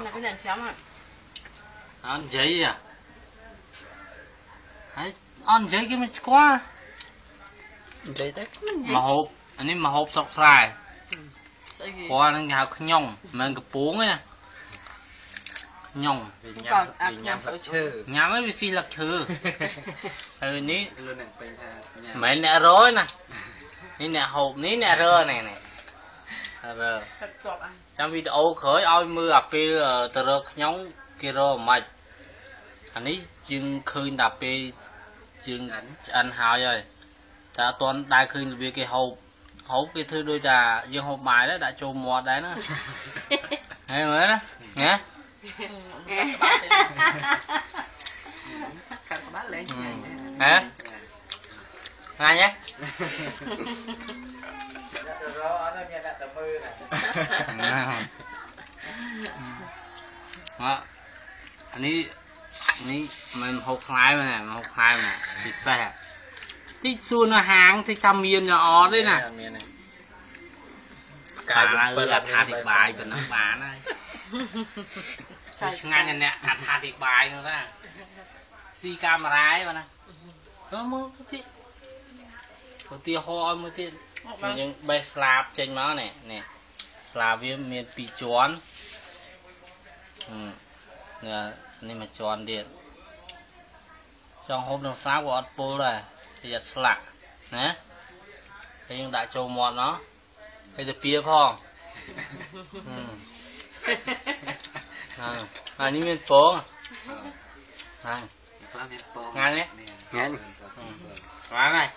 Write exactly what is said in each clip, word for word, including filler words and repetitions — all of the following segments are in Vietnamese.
này cái đèn chấm à? Ăn giấy à? Đấy, ăn giấy cái mình quá. Giấy đấy. Mà hộp, anh ấy mà hộp sọc xài. Qua nó nhào cái nhông, mà cái bún ấy nè. Nhông. Vì nhằm, vì nhằm lắc chư. Nhằm ấy vì xì lắc chư. Ừ, ní. Luôn nè, bên tha. Mấy nè rối nè. Ní nè hộp, ní nè rơ này này. Rơ. Trong video khởi oi mưa ập kia tờ rơ nhông kia rơ mạch. Anh ấy chừng khơi đạp bê chừng ăn hào rồi. Ta toàn đại khơi vì cái hộp. Hộp cái thứ đôi ta dương hộp bài đó đã cho mọt đấy nó. Nghe mới đó. Nghe. Cắt bát lên. Hả? Ngay nhé. Đó. Anh ấy anh ấy mình hộp khai mà nè, hộp khai mà nè. Thì xe. Thì xuân nó hàng thì trăm miên cho ó đấy nè. Bà là ư ạt thả thịt bài của nó bà này. Ngay này nè, ạt thả thịt bài nữa đó. Si camera ấy mà nè. Đó mơ có tiết. Có tiết hoa mới tiết. Nhưng bây slab trên máu nè. Nè. Slab với miền bì chón. Ừ. Nè, này mà chón điện. Trong hôm đường slab của Apple này. Thì giật slạc. Nè. Thế nhưng đã trâu mọt nó. Đây là bia phong. Ừ. À, à ní miền phố. À. Ngang nhé. Ngang. Ừ. Đó này.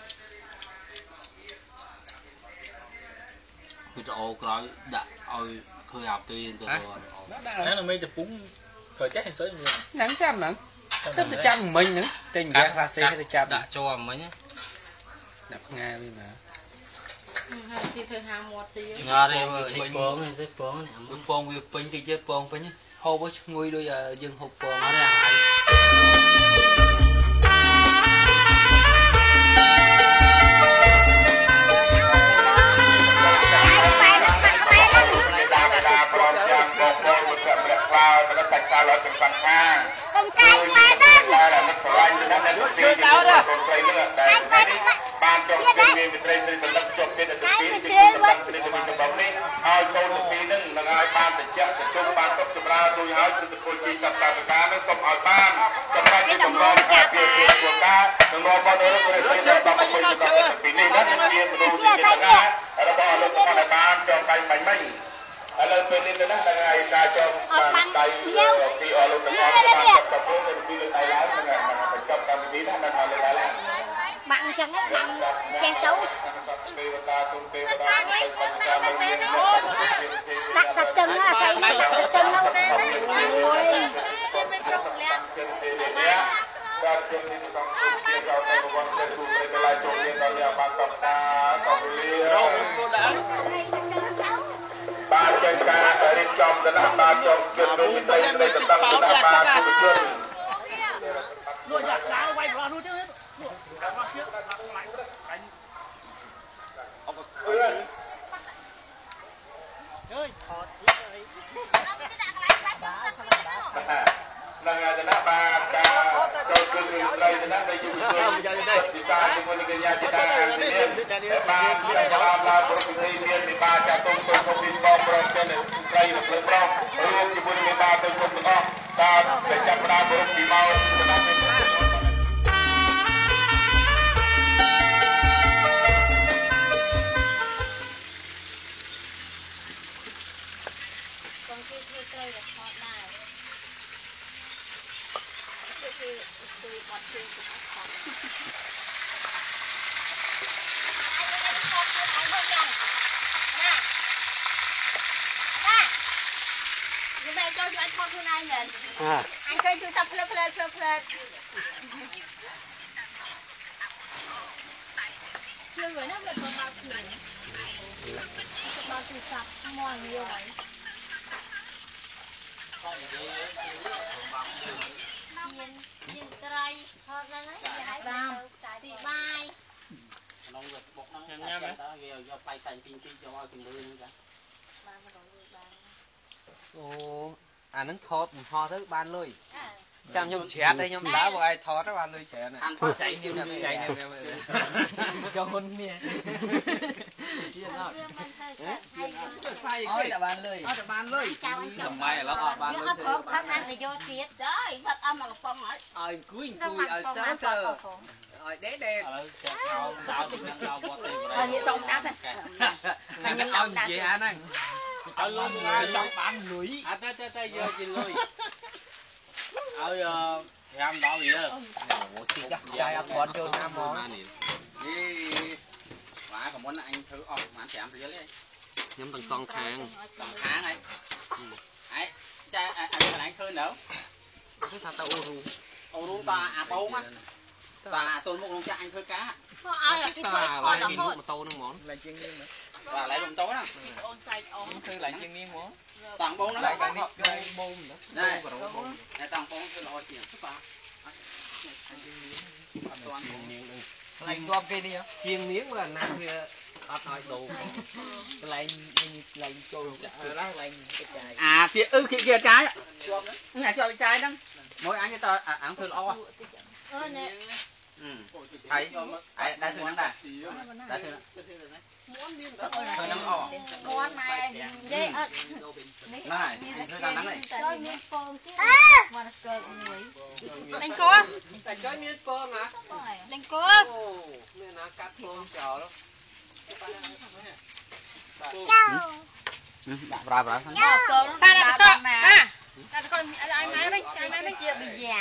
Cứ cho cái đã ôi khơi học tuy từ từ. Nó là mấy chục bún khởi chết hay sới như vậy. Nắng trăm nắng. Tức là trăm mình nữa. Tên giác ra xe sẽ trăm. Đã cho mấy nhé. Đập Nga đi mà. Thì thời hàng một xí. Nga đây mà thịt bông này, thịt bông này. Bún bông vì bánh thì chết bông phải nhé. Hô với nguy đôi giờ dừng hộp bông. Nó ra hay. Con cay quá đó. Chưa tao đó. Anh phải đi bắt. Ban cho cái miền Tây Tây Tây Tây chụp cái thực tiễn thì cũng đang xây dựng cái bóng này. Ai câu thực tiễn đó là ai ban thực chất thực chụp ban chụp chụp ra tôi hỏi từ từ chi sắp sắp cả nó xong hỏi ban xong ban cái bóng đó cả việc việc của cả đừng lo bao đó rồi xây dựng bóng cái chụp cái thực tiễn này đó thì kia tôi đi cái cả ở đó là lúc mà ban cho cái bánh bánh ở lần bên này đó là ngày ta cho ban tay thì ở lúc đó ban chụp cái đi lên tay lái là là chụp cái tí đó là là là là Bạn chẳng hết bạn che xấu. Đặt đặt chân á, thầy đặt đặt chân đâu. Ôi. Ba chân ca đi trong đó là ba trong chân đôi tay tay tập tăng đó ba chân chân. Nuôi giặc cá quay vào nuôi chứ hết. Nang ada nak baca kau kau try ada nak baju baju kita dengan dengan kita ini lepas dia dalam la berfirman dia dibaca tung tung tung di bawah proses try nak lepas ruang jebul kita tung tung tung tak sejak pada buruk di bawah Nhưng mà cho anh conខ្លួនឯងមែន À. Anh khơiទូរស័ព្ទផ្លើផ្លើផ្លើផ្លើភ្លឺហើយណាវាបើបើភ្លឺបើទូរស័ព្ទមកnhiềuហើយមានមានត្រីហត់ហ្នឹងហើយតាមទីបាយ Nông nghiệp bột nắng nhá mấy đó giờ do bay thành tiên chi cho ao chừng mưa nữa cả. Ồ. à nó thọt ho thứ ban lôi ចាំខ្ញុំច្រាត់ទេខ្ញុំដើរបើឲ្យថតបានលុយច្រើនអានថតចៃនេះចៃចៃនេះយកហ៊ុននេះជាអត់អើយតែបានលុយអត់តែបានលុយសម្បាយឥឡូវអត់បានលុយអត់ផងផឹកណាស់ទៅយកទៀតចាយផឹកអស់មកកំប៉ុងហើយឲ្យគួយគួយឲ្យសើសើឲ្យដេដេឥឡូវចាក់ខោដោទៅនឹងដោវត្តទេហើយនេះតុំដាស់តែខ្ញុំឲ្យនិយាយអាហ្នឹងឲ្យលុយឲ្យចង់បានលុយអត់ទៅទៅទៅយកជាលុយឲ្យប្រាំដល់វាអូទីចាស់ចាយអត់គាត់ចូលណាហ្មងយីបាទកុំមុនអញធ្វើអស់ប្រហែលប្រាំរៀលទេខ្ញុំទាំងសងខាងสองtháng ấy ấy cha anh anh anh khơi đâu គឺថាទៅអូរូ ô luôn ta à bông á và tôi muốn luôn cho anh khơi cá ក៏ឲ្យអាពីតាធ្វើឡើឲ្យយរពីហូមុខតម៉ូតូហ្នឹងហ្មង lạiជាងនេះ và lại bông tối đó អូនសាច់អូនគឺlạiជាងនេះហ្មង toàn bông đó lại cái đấy នេះគឺបូម này toàn bông cứ lo tiền chút vào toàn bông lại toàn câyនេះជាងនាងមើលណាវាអត់ឲ្យដូរកន្លែងកន្លែងចូលចាក់ឡើងកន្លែងកាចាយ à kia ư kia kia trái này cho trái đó mỗi anh cho tao à ăn thử lo អឺនេះ ừ thấy ai đã thử nắng đây đã thử thử nắng o មាត់ម៉ែនិយាយអត់ này anh thử nắng này ចូលមានពងទៀតមកកើមួយ đánh cô តែចុយមានពងណា đánh cô អូមានណាកាត់ពងចោល đã vào vào មកកើ ba là cái to ba là con ai máy đấy ai máy đấy ជាប៊ីយ៉ា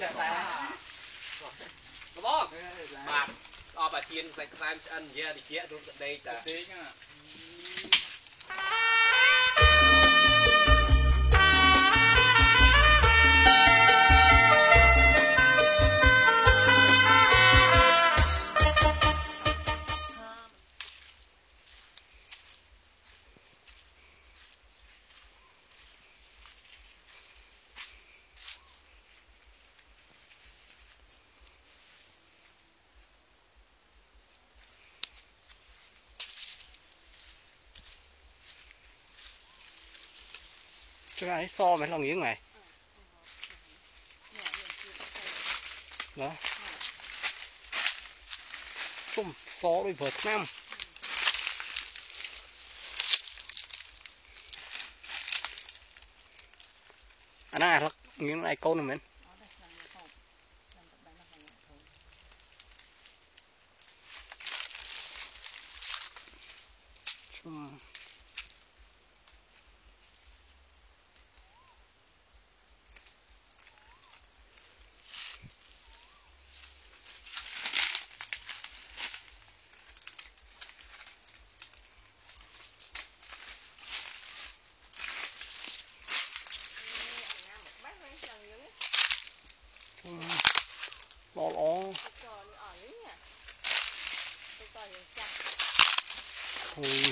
បងបាទអបអាជៀនខ្លាច់ខ្លាំងស្អិនយាតិចរួមតដេកតា cái này so với lòng yến này đó chung so với vợt năm anh này là những này câu này mình chung lo lo thôi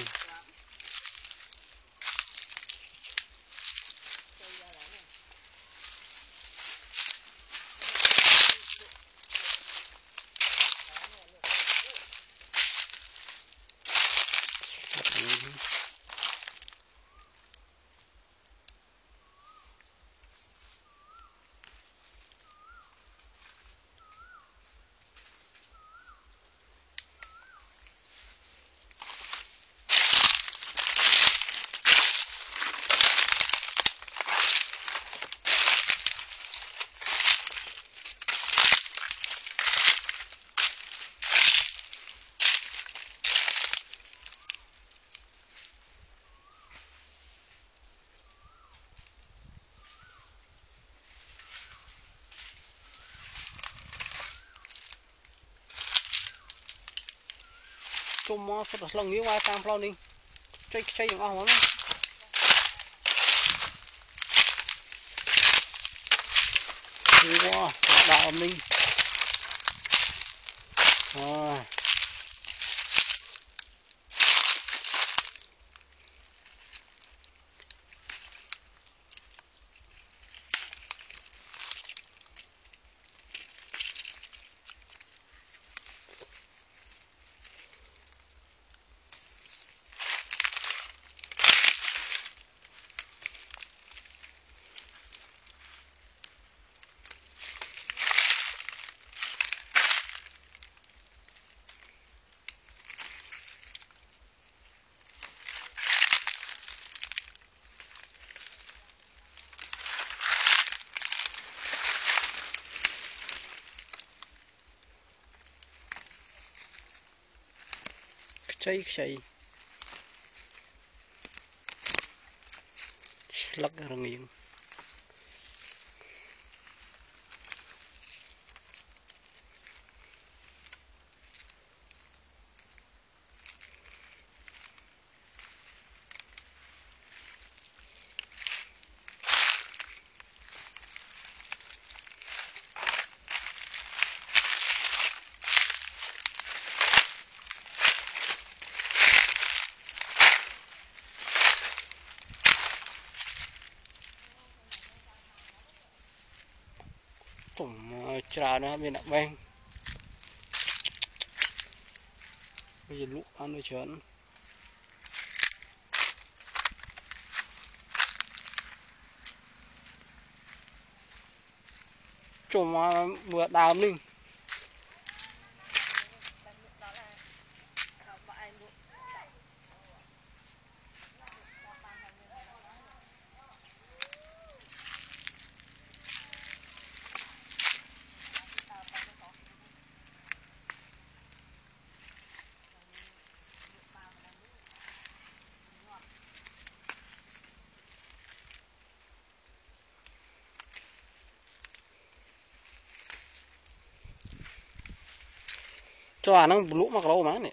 chung mò sốt lòng miếng qua tam plau đi chơi chơi những ong lắm đi qua đạo minh à cháy cháy lắc ra nghiêng cũng trà nó bên nặng beng bây giờ lũ ăn nó chén chùm vừa đào ninh cho à nó lũ mà lâu mà này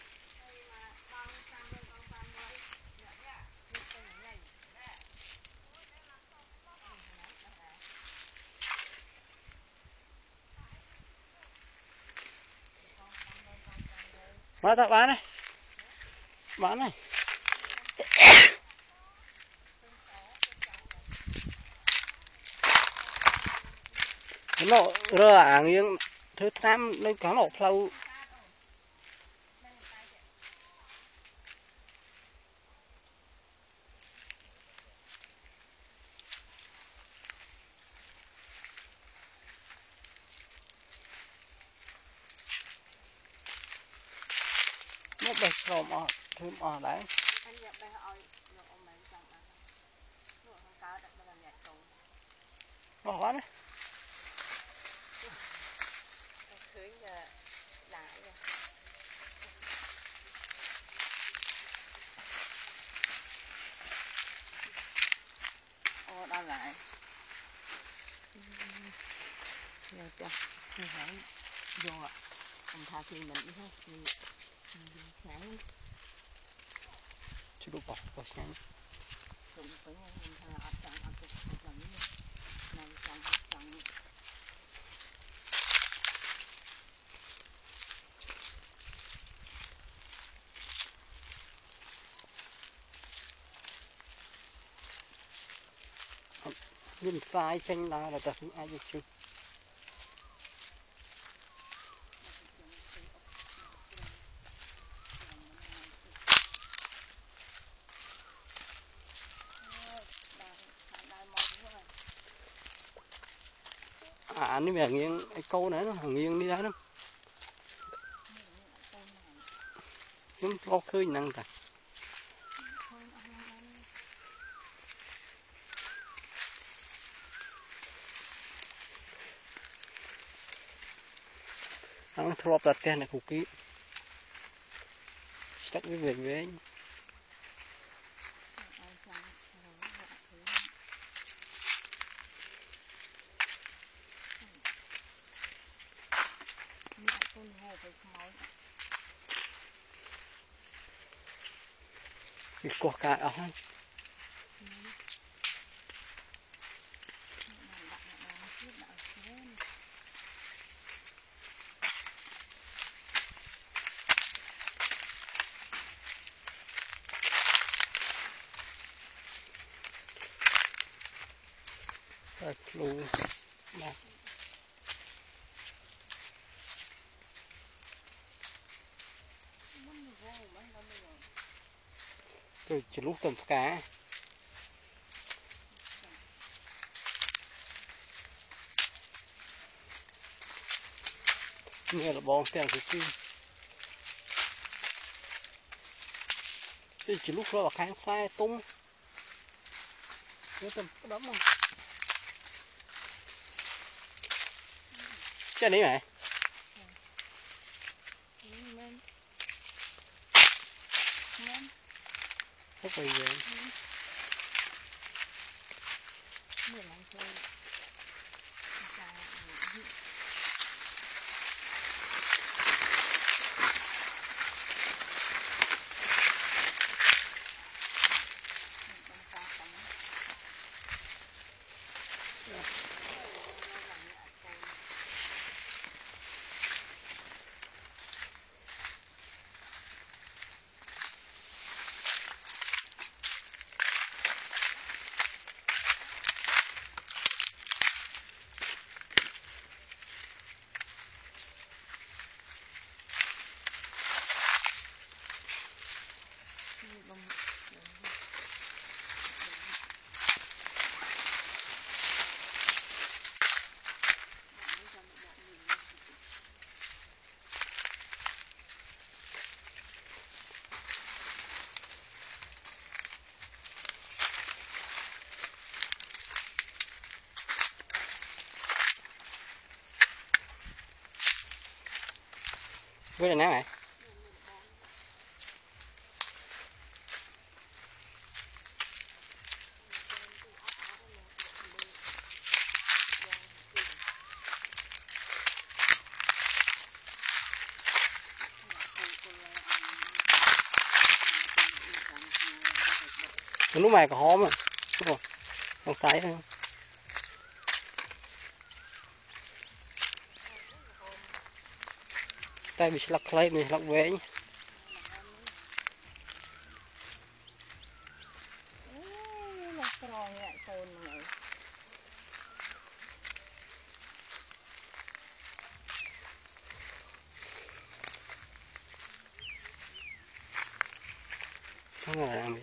mà ta bán này bán này nó rơ à nghiêng thứ tham lên cá nọ plau nó bạch rồi mà thêm ở đấy bỏ quá đấy ô đó lại giờ cho mình phải vô ạ không tha thì mình thôi mình sáng chứ đủ bỏ bỏ sáng cũng phải mình tha ở trong ở trong trong này trong trong nhìn sai tranh là là ta không ai được chứ à nó mẹ nghiêng cái câu này nó nghiêng đi ra đó chúng có khơi năng cả nó thọp đặt tiền này cookie chắc với về với cái quả cà ở hơn lù rồi chỉ lúc tầm cá nghe là bong tiền của chi chỉ lúc đó là kháng khai tung cái tầm đấm không cái này mày Thế bây giờ mười lăm thôi. với là nè mày lúc mày có hóm à đúng không không sấy thôi tay bị lắc lấy mình lắc về nhé không là làm gì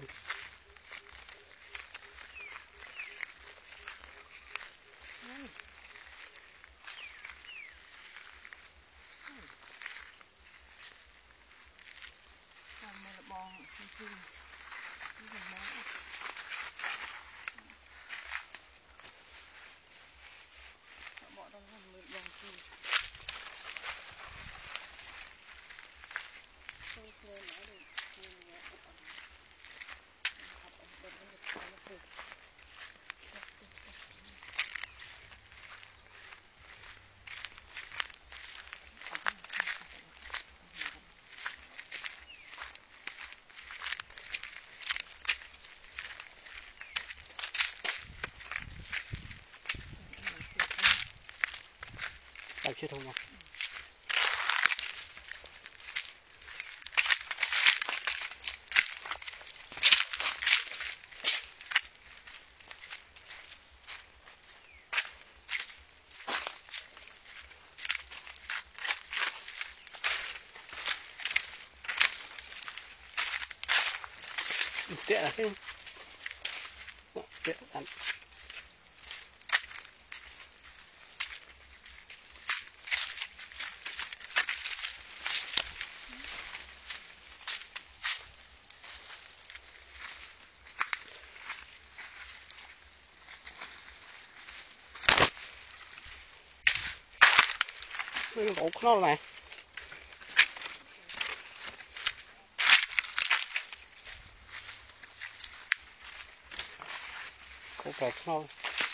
đạp chưa thông không tiện là cái tiện sẵn cái cổ nó này cổ kẹt nó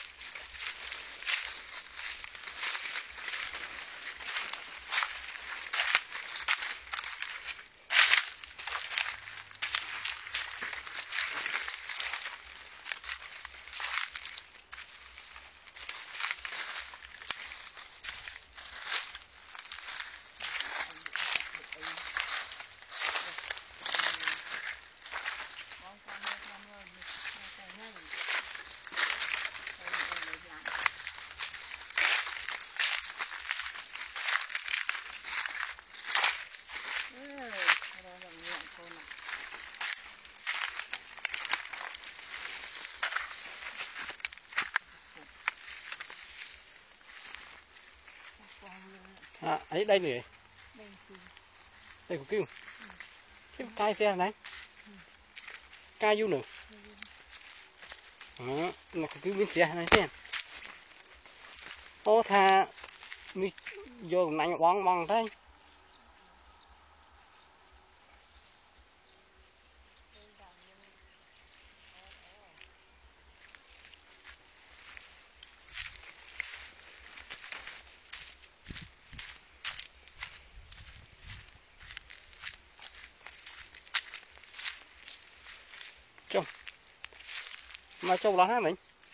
à ấy đây này đây của kêu cái cay xe này cay vô nữa đó là của kêu bên xe này xem ô tha mi vô nãy bong bong đấy mà trâu lót hả mình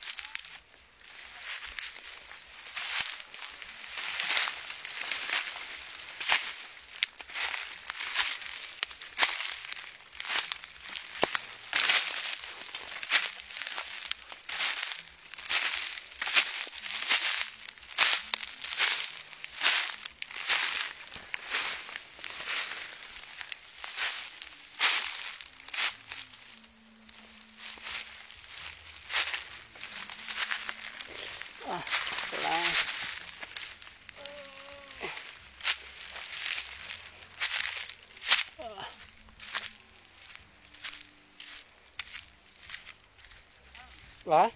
Rồi.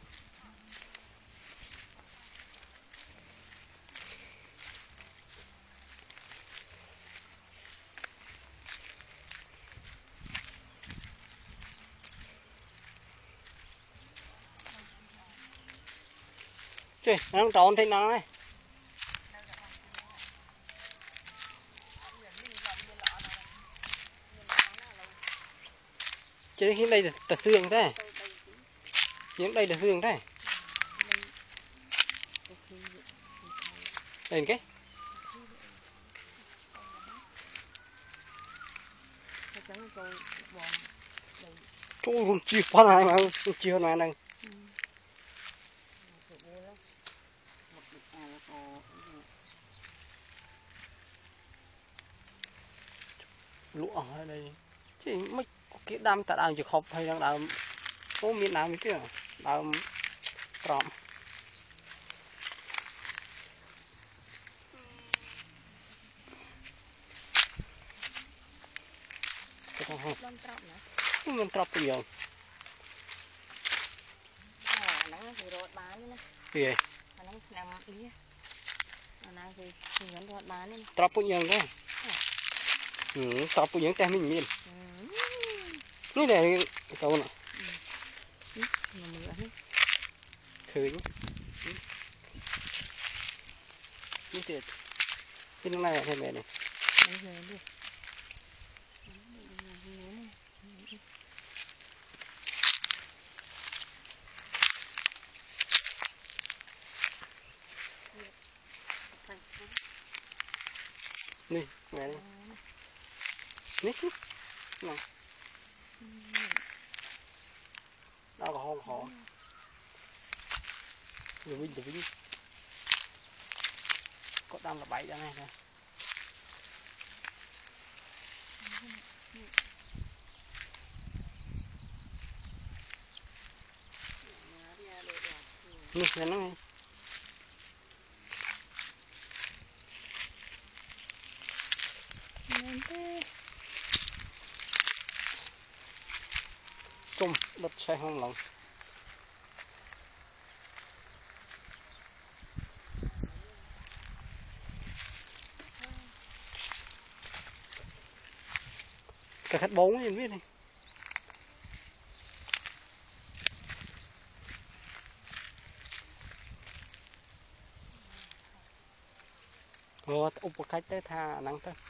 Trời, nó đang tròn thế nào này. Chứ hiện đây là xương thế. Hiện đây là xương thế. Đây cái. Trời ơi, chia phát này mà, chia này này. Lụa ở đây. Chứ mấy cái đam tại đam chỉ khóc hay đang đam có miếng nào mới kia đam trộm. Mình trộm từ nhiều. À, nó thì rốt bán nữa. Gì vậy? Nó nằm ý. Nó thì thì rốt bán nữa. Trộm từ nhiều đấy. Ừ, trộm từ nhiều tem mình miên.นี่แหละเก่าน่ะคือนี่เด็ดกินอะไรให้แม่เนี่ยนี่แม่นี่นี่นั่งđó là hôn họ rồi vinh rồi vinh có đâm là bảy ra này nè nè nè nó ngay chung đất xe không lòng cả khách bốn em biết đi rồi úp một cách tới tha nắng tới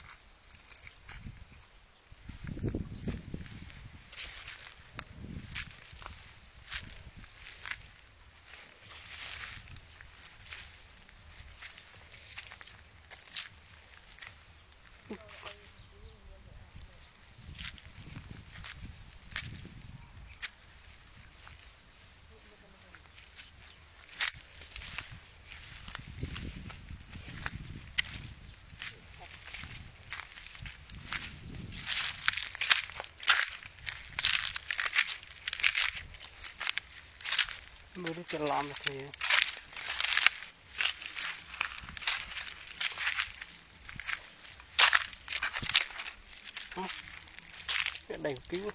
mới đi cho làm thì cái đầy cứu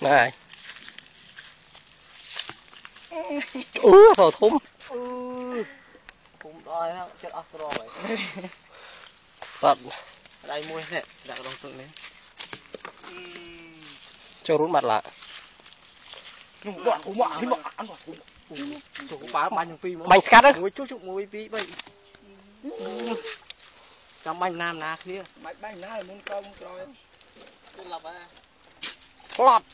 này ú thổ thum cũng đòi nó chết ốc rồi vậy tận đây mua nè đặt đồng tượng đấy cho rút mặt lại nhưng đoạn cũng mạ mà ăn đoạn cũng chỗ phá bánh trong phi bánh cắt đấy muối chút chút muối phi vậy trong bánh nam nà kia bánh bánh ná là muốn công rồi tôi lọc à lọt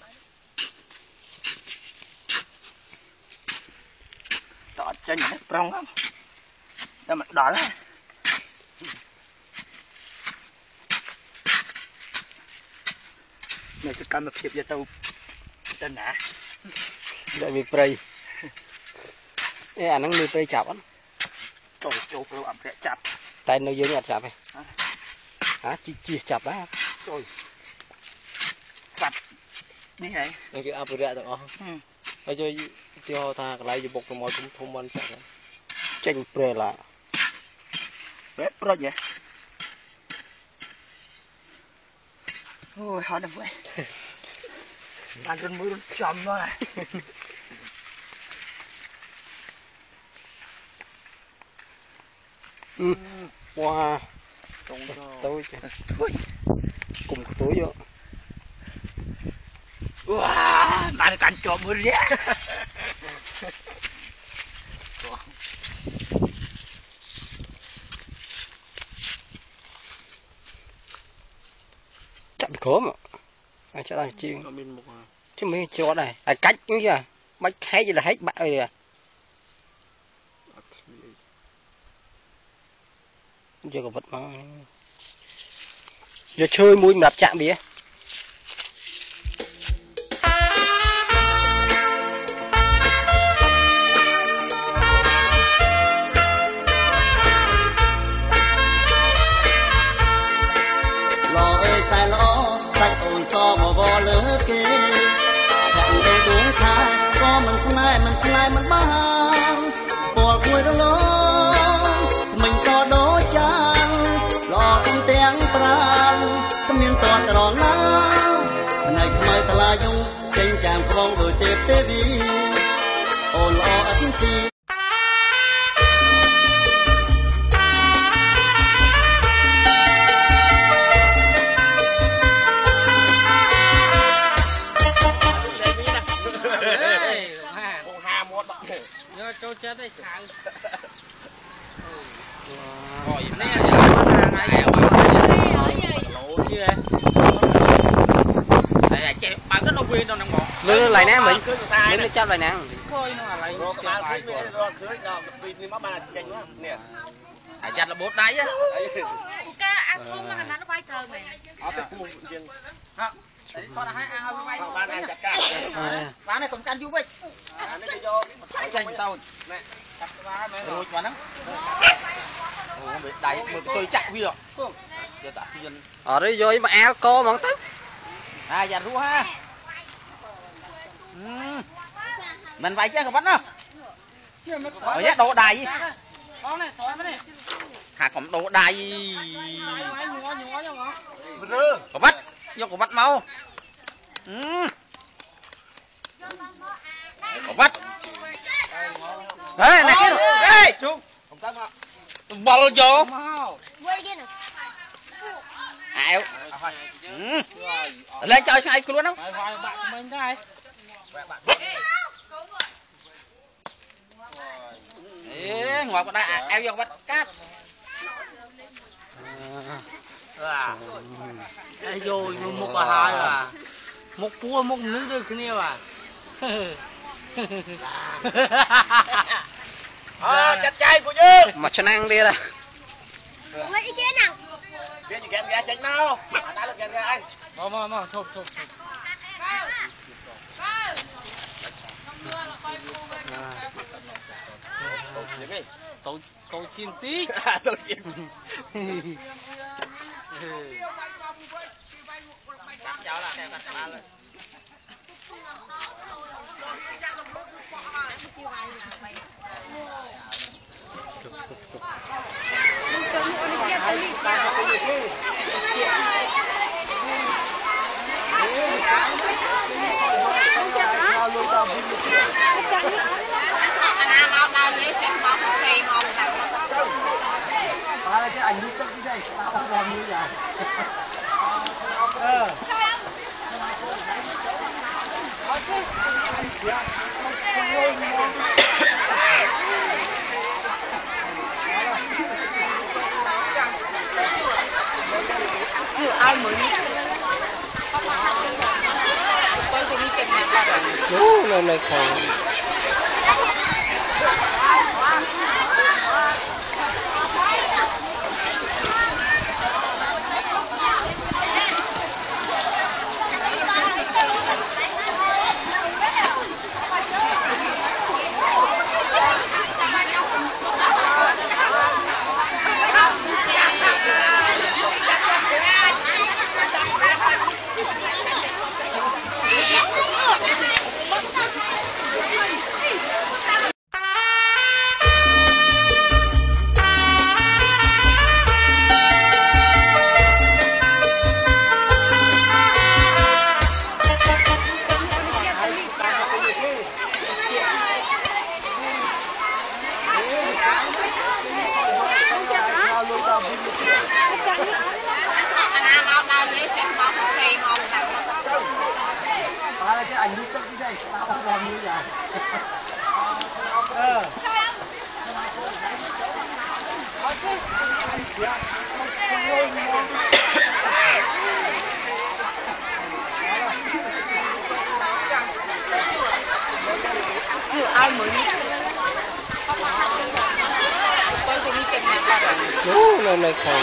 đỏ chân hết prong lắm để mà đỏ lên này sẽ cầm một thiệp cho tao tên nè để bị prey ê anh đang nuôi prey chọc á trời trời trời ẩm sẽ chặt tay nuôi dưới nhặt chọc này hả chi chi chọc đó trời chặt như vậy đang chịu áp ra được không ở chơi tiêu tha lại dùng bột rồi mọi cũng thông minh chắc tranh prey là bếp rồi vậy ôi họ đừng vậy ăn trên mũi nó chầm thôi ừ. Wow tôi cùng túi vô wow bạn cảnh trộm mũi rẻ chạm khóm mà à chắc là chiên chứ mấy chỗ này à cách như kìa bách hay gì là hết bạn rồi à giờ có vật mà giờ chơi mũi mập chạm bía bò lỡ kê chẳng đầy đúng tha có mình xin ai mình xin ai mình mang bò cuối đó lớn mình so đó chăng lo không tiếng pran tâm miên toàn tròn lá này mai ta la dung trên tràn phong rồi tiếp tiếp đi ồn lo ở thiên ti cho chết đấy chàng gọi nè này lỗ như vậy này chạy bạn rất là quên đâu nằm ngọt lưới lại nè mình lưới nó chặt lại nè coi nó là rồi các bạn thấy rồi rồi cưới đâu vì ni má ba chanh quá nè à chặt là bột đáy á ca ăn không mà nó quay cờ mày ở cái khu viên ha con hai ao vai ba này chặt cả ba này còn can du vậy này cái vô chanh tao mẹ chặt ba mẹ rồi quá nó bị đẩy một tôi chạy vi rồi giờ tạ thiên ở đây vô mà áo cô mà tức à dạ ru ha mình phải chứ không bắt đâu ở giá độ đài con này thoải mái này hà còn độ đài nhúa nhúa cho nó có bắt vô có bắt mau có bắt đấy này kia rồi ê chung ball vô ảo lên chơi sai luôn không bạn mình đây ê ngồi con đây eo vô bắt cát ai rồi một và hai à một cua một nước được cái này à ờ chặt chay của dương mà cho năng đi là Vậy cái nào? cái gì kẹt gà chanh nào ta được kẹt gà anh mà mà mà thôi thôi tôi tôi chiên tí tôi chiên cháu là kẹt gà lên anh em mau đau lấy xem bóng cây ngon lắm. Cái ảnh đi cái này, tao làm như vậy. Ờ. Ai mới Ú, này này khổ. Anh em mau đau lấy xem bóng cây ngon lắm. Cái ảnh đi cái này, tao làm như vậy. Ờ. ai mới Ú, này này khổ.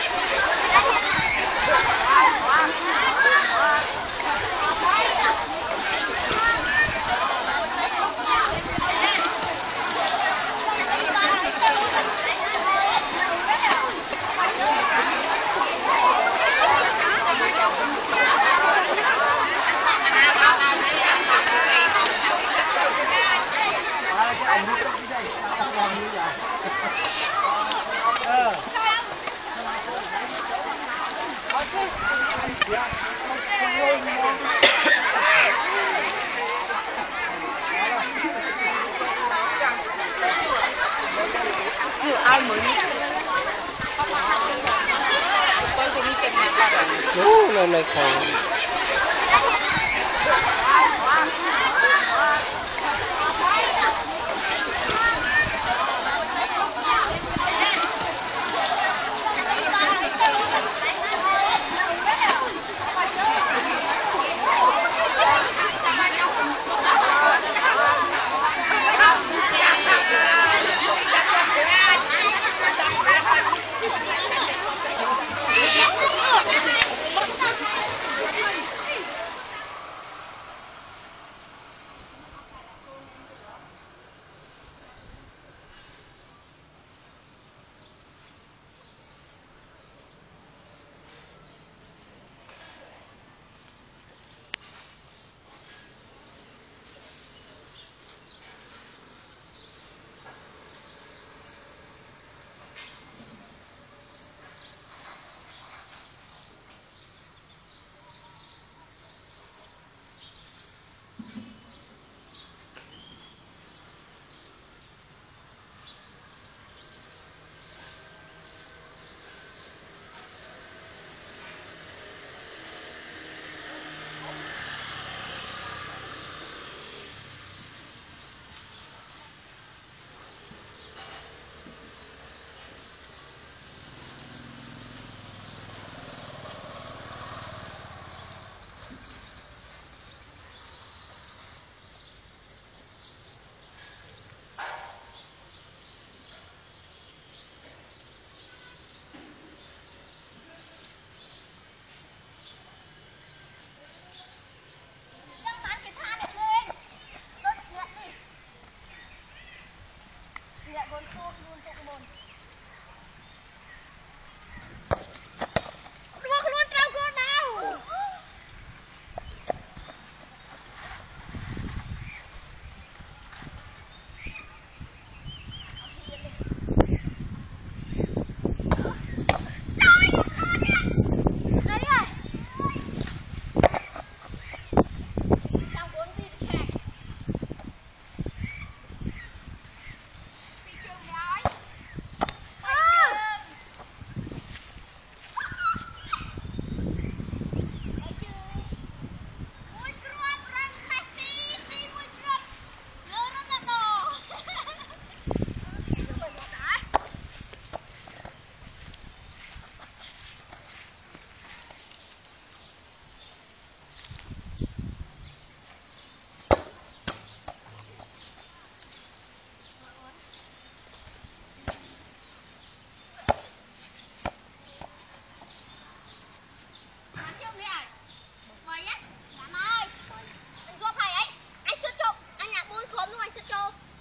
Cái ảnh đi cái này, tao làm như vậy. Ờ. ai mới Ú, này này khổ. Hãy subscribe cho kênh Ghiền Mì Gõ để không bỏ lỡ những video hấp dẫn.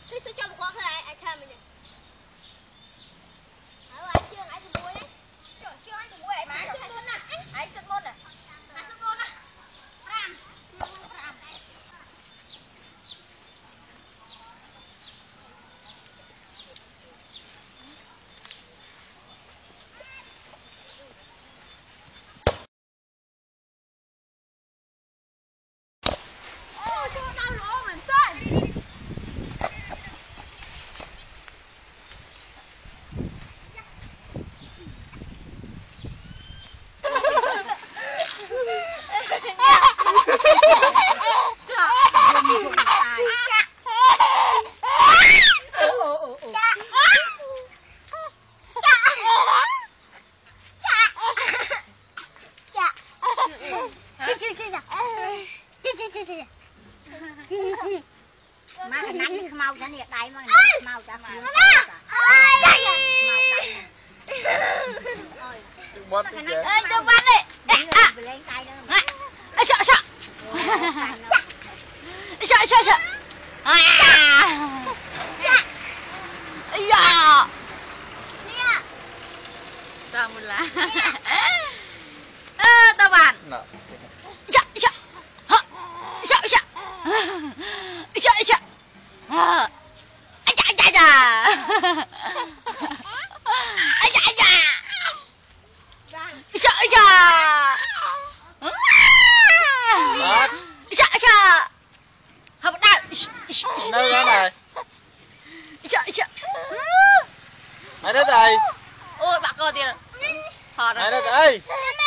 Thế sao cho một con thôi ai tham mình nè. Ai chưa ai thử muối đấy. Chưa chưa ai thử muối ai mà sắp môn nè. Ai sắp môn nè. Ai sắp môn nè. Ram. Ram. Ô, cho tao lỗ mình sơn. má cái nắn cái mau cho nhiệt đáy mà mau cho mau Bóp cái kìa. ơi đừng bắn đi lên tay nữa sợ sợ sợ sợ sợ à dạ ra một lá ơ tao bạn sợ sợ sợ sợ sợ sợ à dạ dạ dạ dạ dạ sợ sợ sợ sợ không đau Nơi đó này. sợ sợ Mày đó thầy. ôi bạn coi tiền thọt Mày đó thầy.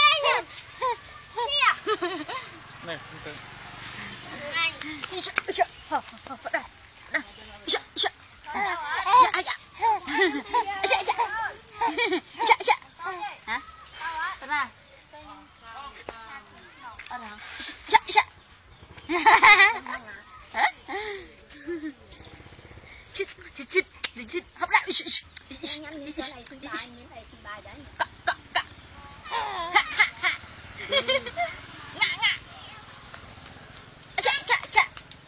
Này. sợ sợ hả đây sợ sợ dạ dạ dạ dạ dạ dạ hả cái này ở đâu dạ dạ chít chít chít đi chít hấp lại nhắm như thế này thì bài miếng này thì bài đấy cọ cọ cọ ngã ngã dạ dạ dạ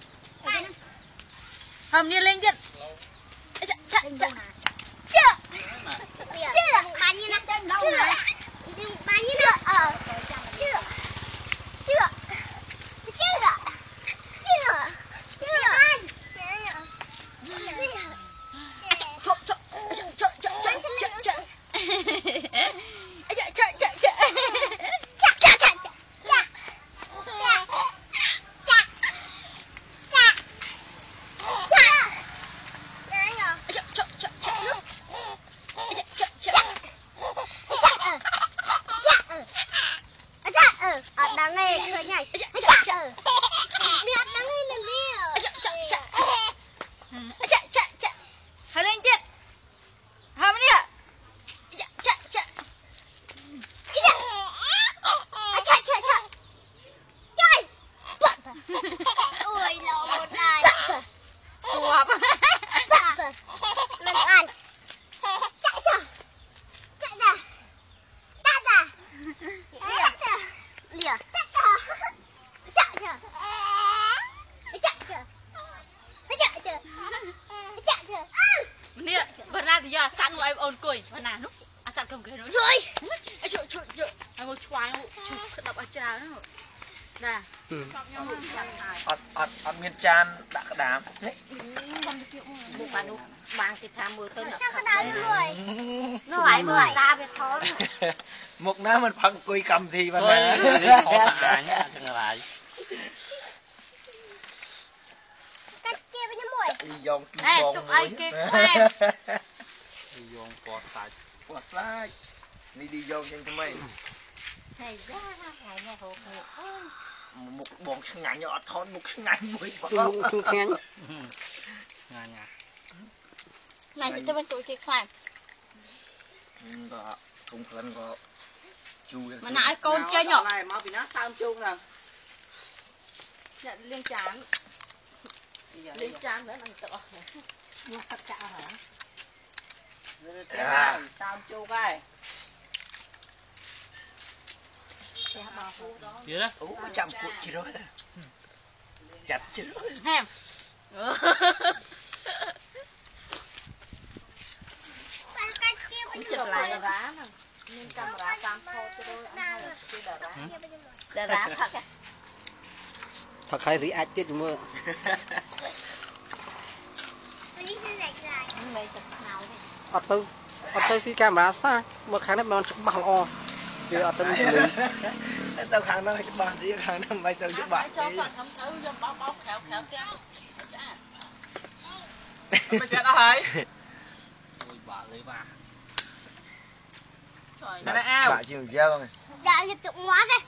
hầm đi lên chân dạ dạ dạ chưa chưa bà như nó chân đâu mà bà như nó ờ chưa chưa chưa chưa chưa anh Chọ chọ chọ chọ chọ chọ chọ chọ chọ chọ chọ chọ chọ chọ chọ ôn cười và nà lúc à sẵn cầm cái nó rồi trời trời trời ai một choáng chụp đập ở trà đó nè ọt ọt ọt miên chan đã cái đám buộc bà nụ mang thì tham mưa tới sao cái đám rồi nó phải mưa ta về thó một ná mình phăng cùi cầm thì mà nè khó tả nhá chừng lại cách kia với những mùi đi dòng kim ê bông tụi ai kia đi vô bọt sạch bọt sạch đi đi vô trên cho mày thầy ra ngày ngày hộp một bọn ngắn nhỏ thon một ngắn mũi chung khen ngà nhà này thì tôi bên tụi kia khoan có không cần có chu mà nãy con chơi nhỏ này mà bị nó sao chung là nhận liên chán liên chán nữa là tự mua thật chạo hả sao chung cái gì đó ủa chạm cuộn chỉ rồi chặt chứ rồi hem Đã ra thật à? Thật hay rỉ ách tiết mưa. Ở tôi ở tôi xí camera xa một kháng này mà chụp bằng o thì ở tôi mình tao kháng nó chụp bằng gì kháng nó mày tao chụp bằng cho phận thấm thấu vô bao bao khéo khéo kia mày sẽ đâu hả ôi bà lấy bà nó đã ao bà chịu chưa không đã tiếp tục mót đây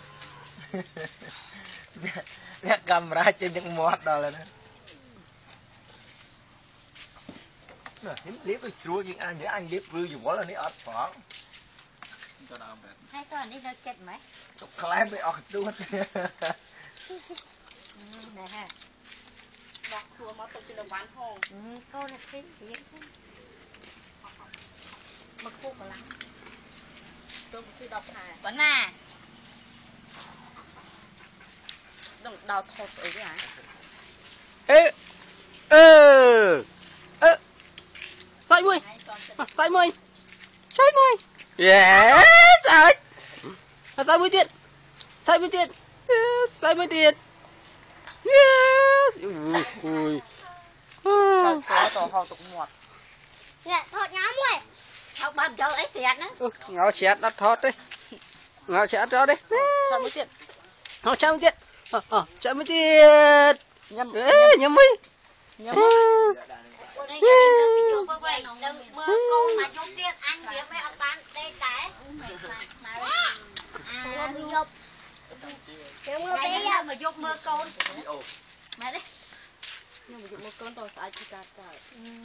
nét camera trên những mót đó là nè clip cái xua nhưng anh nhớ anh clip rư dù quá là nó ọt phỏng hai con đi đâu chết mấy chụp clap với ọt tuốt nè ha bọc thua máu tôi trên đầu ván hồ cô là cái gì mà khô mà lắm tôi khi đọc hà vẫn à đừng đào thọt ở cái này ê ơ ơ tay mui tay mui tay mui yes trời tay mui tiền tay mui tiền tay mui tiền yes ui ui cho số tổ hò tục muột nè thọt ngắm rồi học bàn cho ấy xẹt nữa ngáo xẹt đặt thọt đi ngáo xẹt cho đi cho mới tiền ngáo cho mới tiền ờ ờ cho mới tiền nhâm nhâm mới nhâm đây nhà mình được vô vậy đừng mơ cô mà vô tiền anh biết mấy ông bán đây cái à bị dục nhưng mà bây giờ mà vô mơ con mẹ đấy nhưng mà vô mơ con tôi sai chị ta trời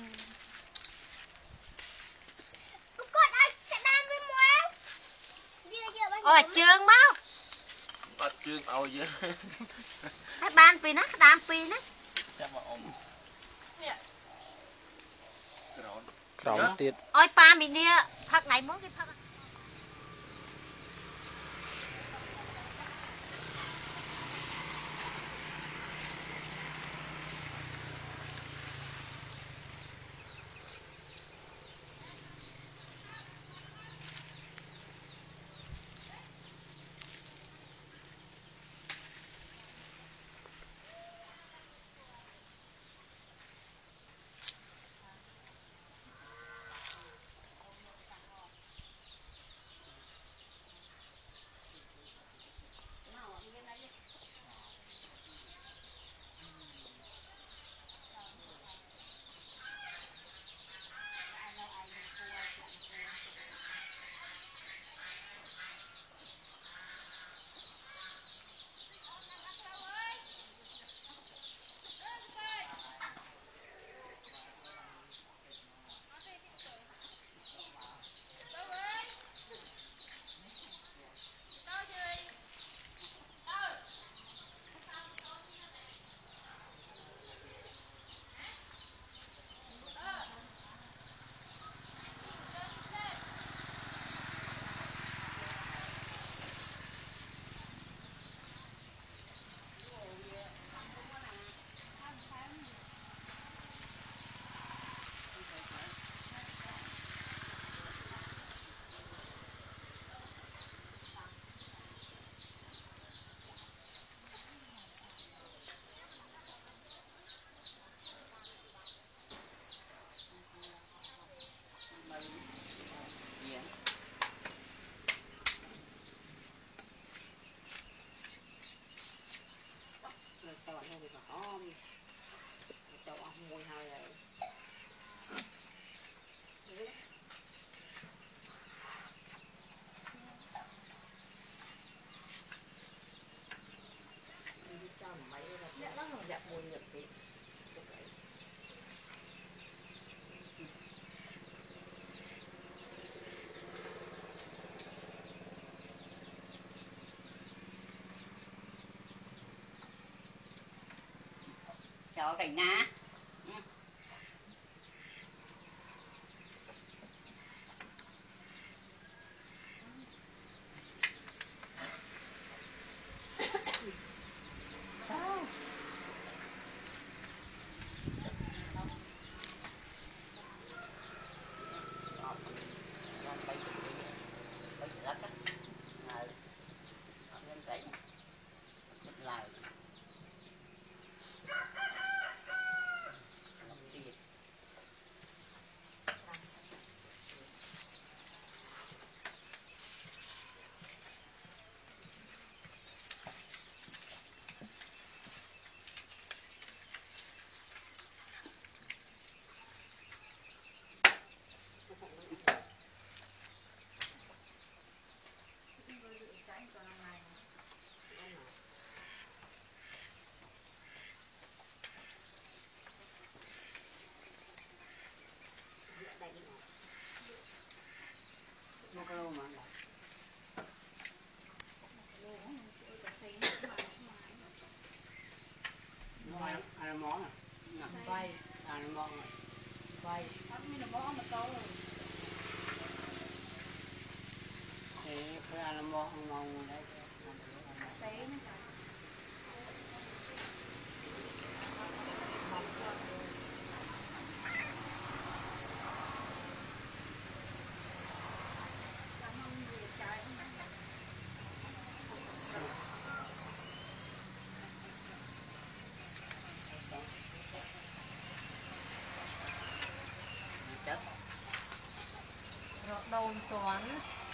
con anh sẽ đam với mua ôi trường máu ọt chương ôi chứ hai ban pì nó đam pì nó chắc mà ôm Krong tiệt ôi pa mình đi thật này muốn cái thật cho cảnh ná thì phải ăn mò không mong đấy đồn toán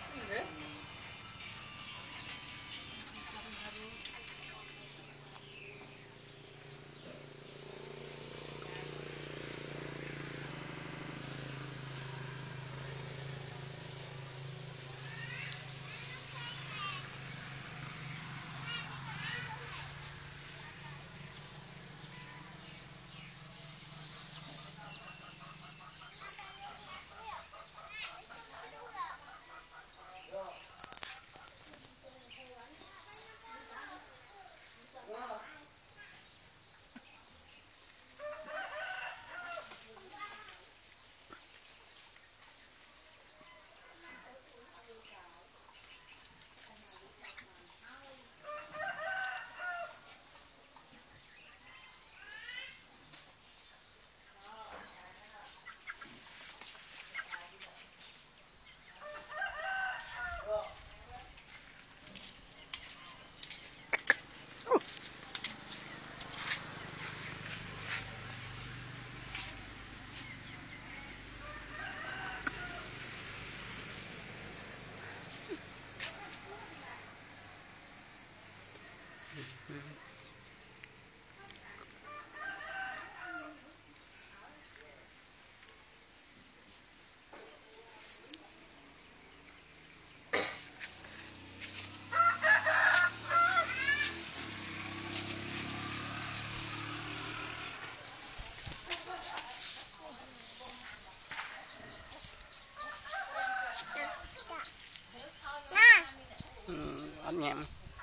ăn nhẹm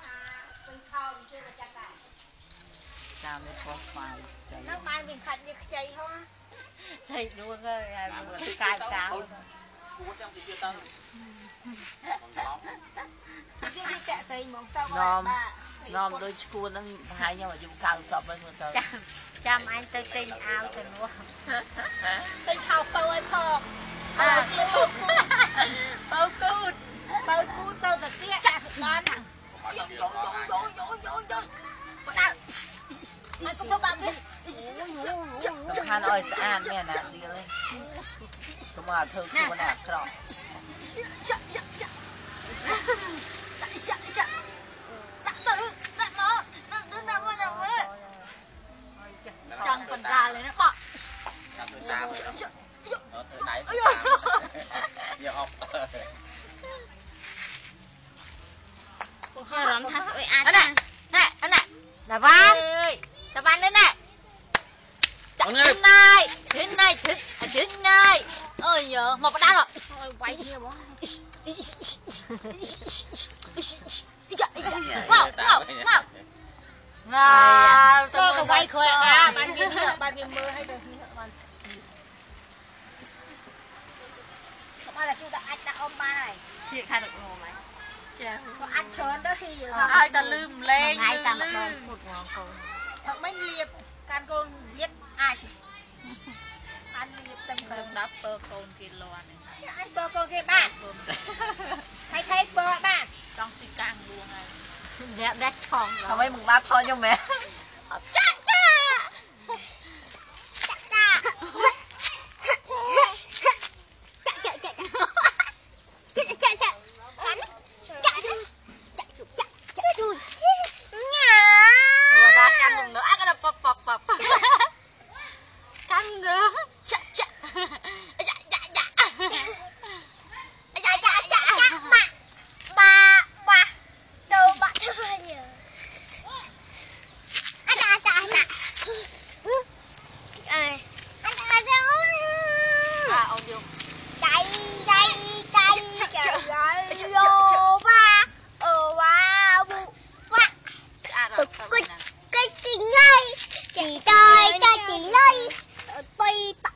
Chào mấy con phải nó mai mình khạch như chay không á chay luôn rồi mình cài cháo nom nom đôi chua nó hai nhau mà dùng cao sập lên một tờ chăm anh tây tinh ao cho nó tinh thao bao ai phò bao cút bao cút bao tật kia chặt ngon anh không có bạn biết สำคัญอ้อยสะอาดแม่นะดีเลยสมมติเธอคือมันอ่ะครองจังปันดาเลยนะปะ Sao rồi đó? Ờ, thử đẩy giờ học rắm thắt sợi ăn này này anh này là van là van đấy này thứ này thứ này thứ thứ này ơi giờ một đá rồi quay nhiều quá wow wow wow ngà tôi còn quay khơi à ban viên ban viên mưa hay được ban mai là chú đã anh đã ôm ba này chị thay được ngô mày có ăn trơn đó thì ai ta lưm lên ngay ta một đòn một ngón con thật mấy nhịp can con viết ai ăn nhịp từng từng đắp bơ con kia lo này ăn bơ con kia ba hay thấy bơ ba trong xì càng luôn này đẹp đẹp thòng rồi không mấy mùng ba thôi cho mẹ cha cha cha căng nữa chạ chạ dạ dạ dạ dạ dạ dạ ba ba ba đâu ba thôi nhỉ anh à à à à anh à à ông vô chạy chạy chạy chạy vô ba ờ ba bu ba cái cái gì ngay chị tôi cho chị lấy tôi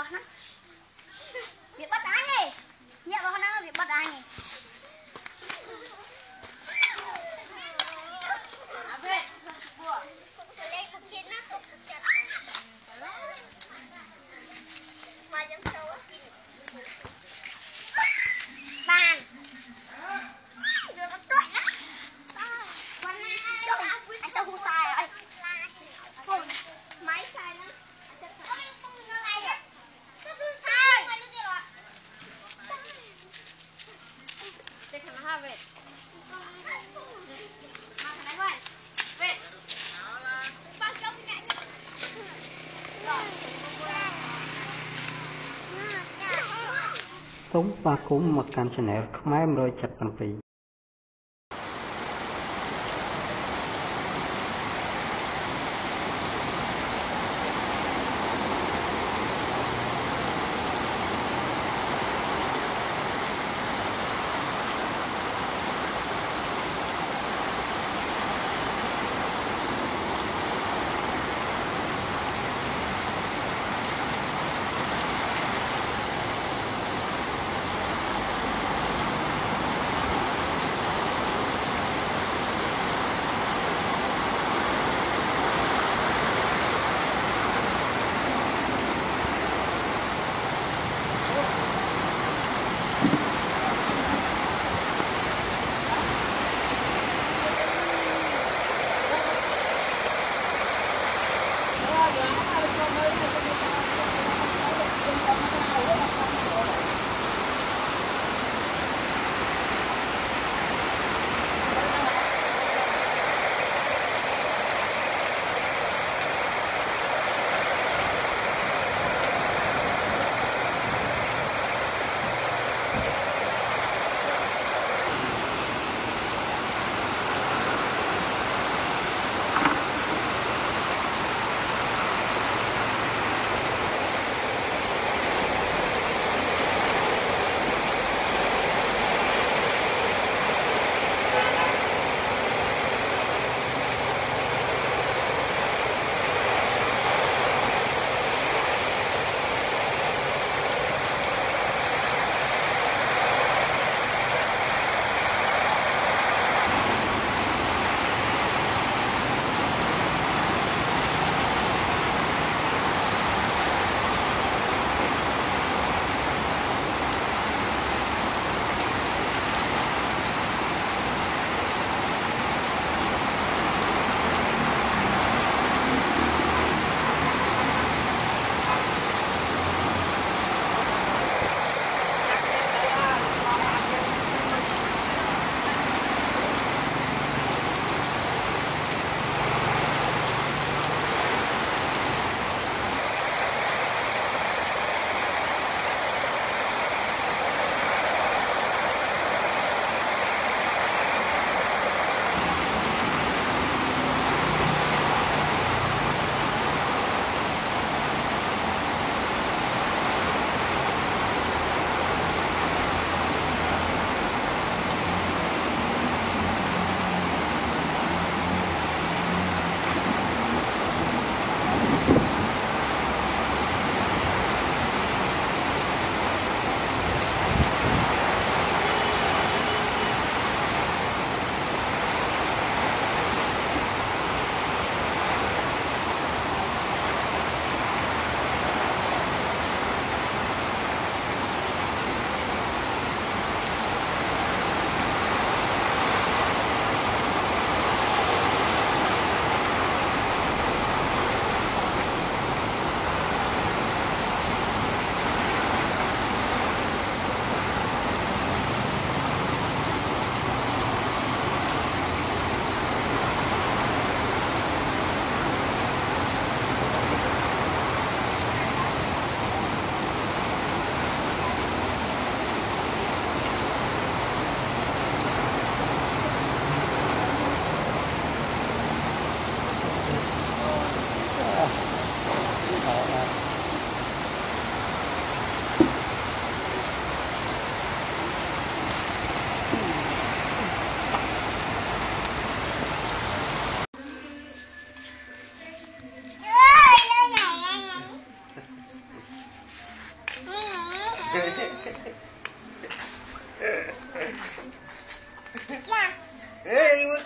nó bị bắt anh đi nhẹ vào nó bị bắt anh bàn được nó tuổi đó con này anh tao không xài rồi máy xài nữa không ngay rồi tôi tôi xài mày luôn rồi đây khả năng ha về mà khả năng vậy về bao trong cái này rồi សូមស្វាគមន៍មកកាន់ Channel ខ្មែរone seventy-seven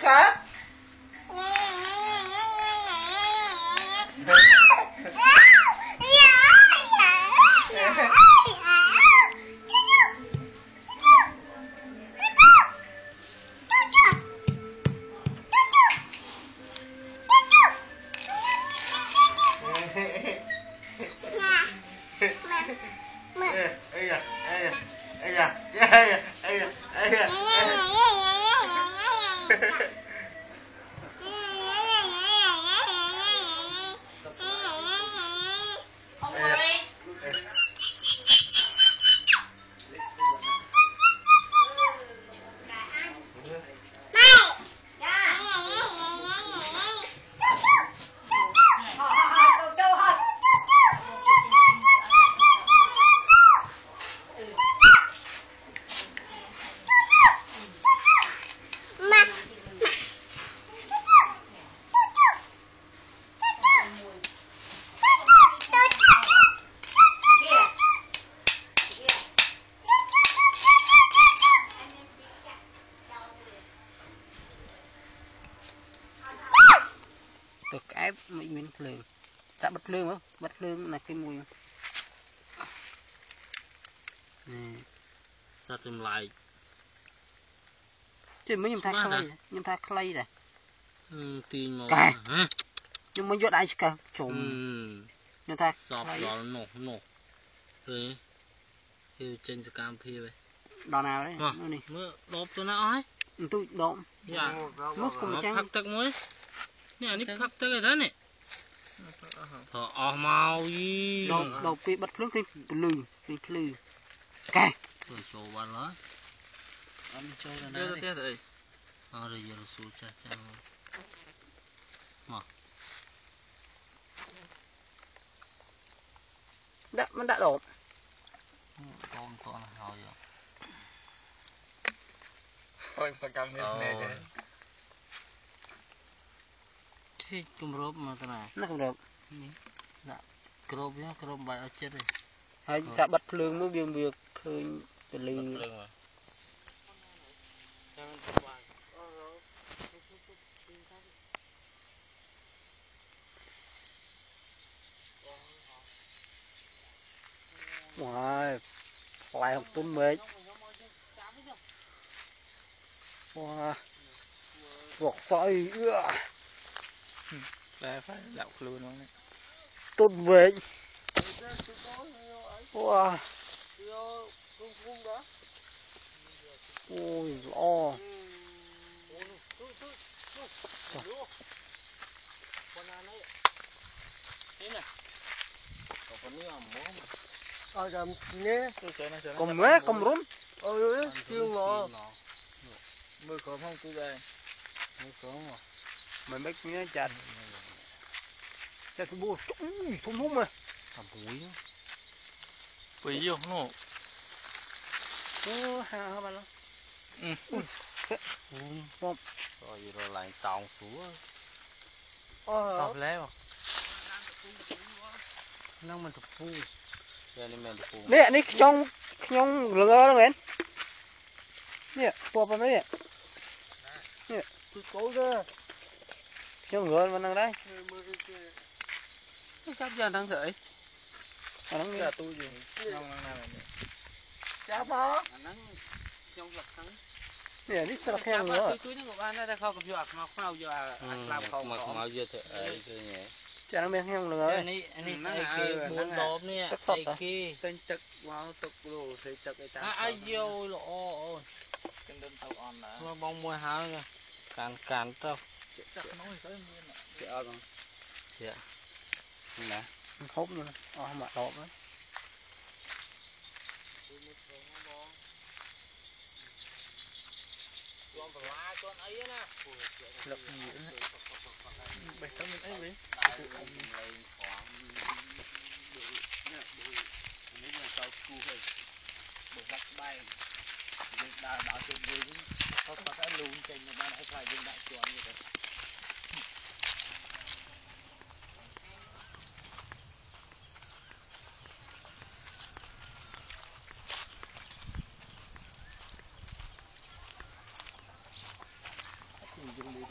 khác được ép mình mình lường đã bật lương không bật lương là cái mùi sao tìm lại chứ mấy nhầm tha clay nhầm tha clay này tin mà cài nhưng mà vô đây chứ cơ trộm nhầm tha sọp đó nổ nổ rồi thì trên cam phi vậy đò nào đấy mà mưa đốp tôi nào ấy tôi đốp dạ nước cùng chăng khắc tắc mới nè anh khắc tắc cái đó nè thở ở màu gì đầu đầu bị bật nước thêm lừ thêm lừ cài rồi số ban đó anh chơi cái này đi ờ rồi giờ số cha cha mà đãมันđã đổ con con hồi rồi thôi phải cầm miếng này đấy thì cơm rộp mà thế này nó không được dạ cơm nhá cơm bài ở chết rồi hay ta bật lương mới biếng biếng khơi cái lư wow lại học tuần mệt wow vọt soi ưa đây phải lạo luôn luôn tuần mệt wow ôi lo ờ làm nhé còn mé còn rốn ơi kêu ngọ mưa cơm không cứ đây mưa cơm mà mày mấy cái chặt chặt cái bùa thùng thùng mà thầm bụi bụi vô nó ô ha ha bạn ừ bom rồi rồi lại tàu xuống ờ lấy mà nó mình tập phu nè nè trong trong lửa đó nghe nè tua vào đấy nè tôi cố ra trong lửa mà đang đây sắp giờ đang dậy mà đang cha tôi gì ngon ngon này cha bó trong lật thắng nè đi sao khen lửa tôi tôi nó ngọc an đây không gặp mà không giờ làm không mà không giờ thì ấy cái nhỉ chả nó men heo lửa anh ấy anh ấy cái cái bốn đốm nè cái kia tên trực vào tục đồ xây trực cái à ai vô lộ ôi cái đơn tàu on là nó bông môi háo nha càn càn tao chị chắc nói tới miên ạ chị ơi con chị ạ nè hốt luôn ờ mà đọt đấy lập gì nữa bạch tao mình ấy vậy đào đào trên dưới có có cái luôn trên mà nó phải dùng đại chuẩn như thế dùng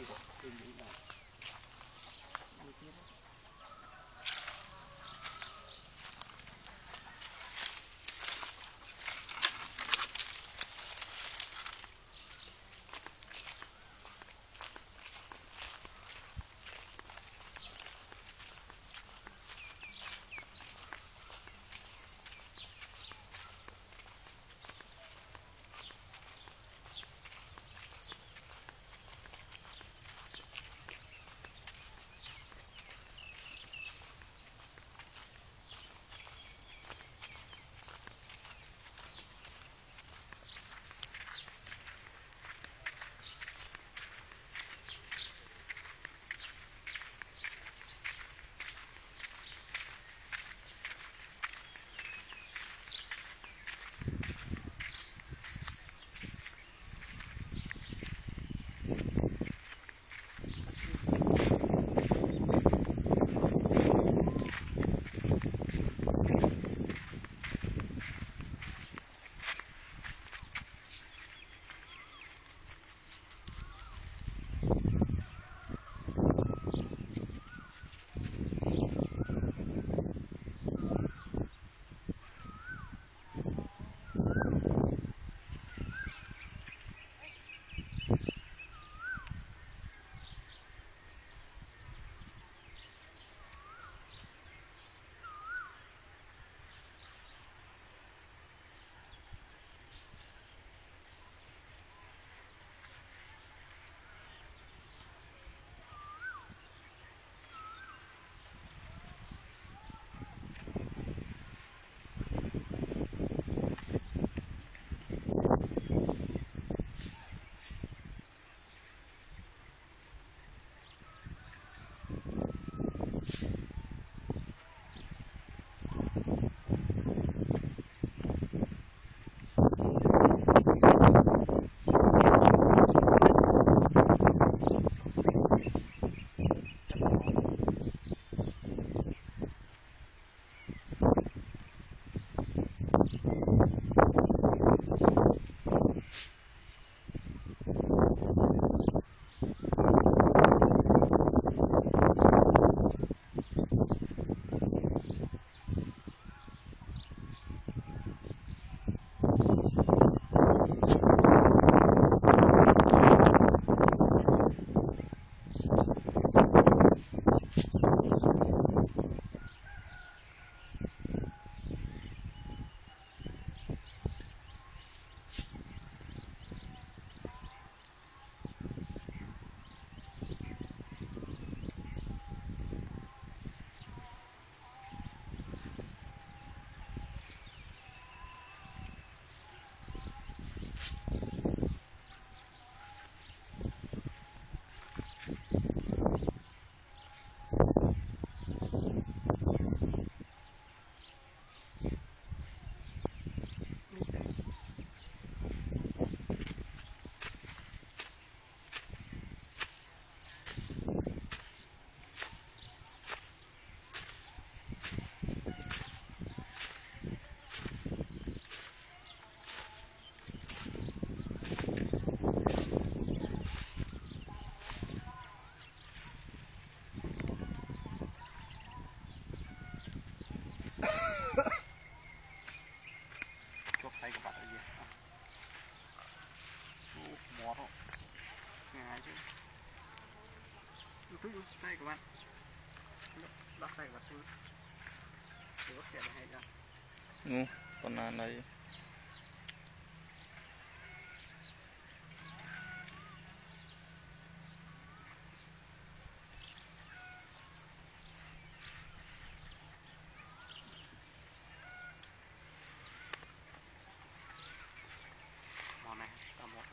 tay của bạn bắt tay của bạn thì có thể là hay ra ngu con nào này món này cả một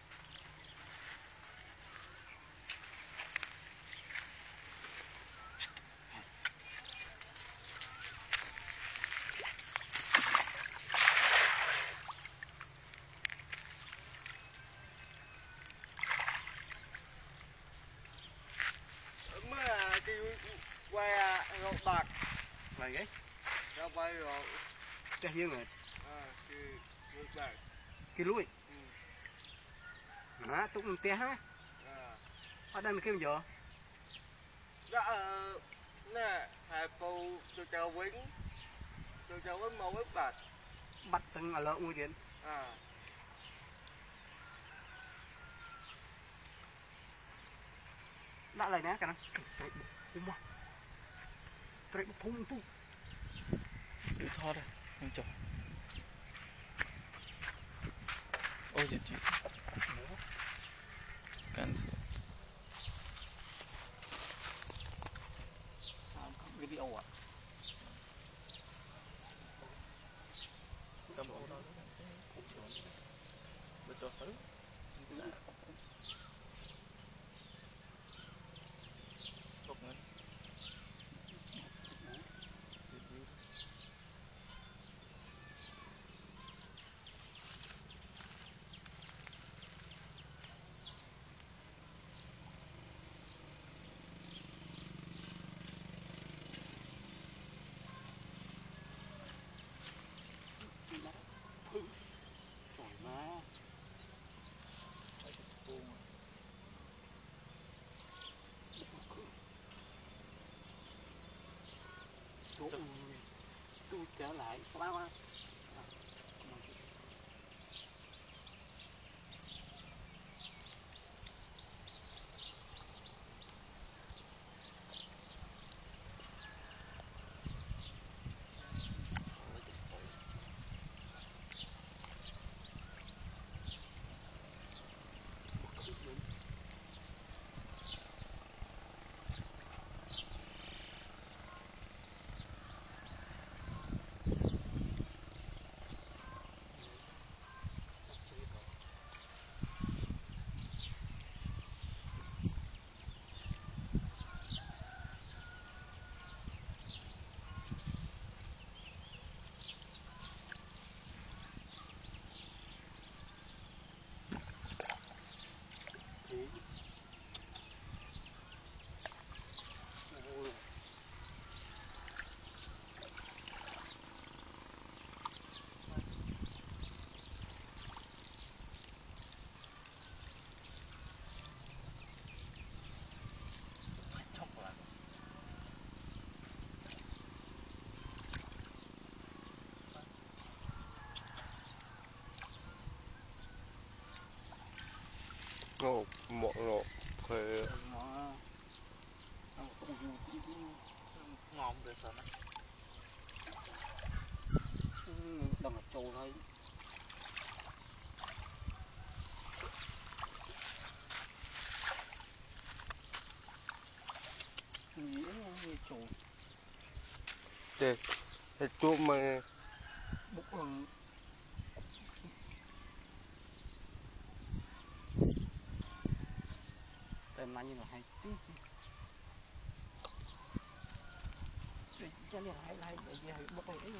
qua ngọc bạc là cái ra bay rồi cái hiên này à cái ngọc bạc cái lũi hả tụng một tia ha ở đây mình kêu giờ dạ nè hai phu tôi chào vĩnh tôi chào với màu ướp bạc bắt từng ở lợn nguy điện à đã lại nè cái này không mà trời bốc thùng thùng tự thoát rồi không chọc ôi chị chị cắn sao không video à cầm ổ đó để cho thử chọc nữa trời má tôi trở lại các bác ơi ngộ một ngộ phê ngon được rồi đừng trâu thôi gì trâu thế thế chú mà bốc hơn tên này như là hay tí chứ cho nên hay lại để gì hay bốc ấy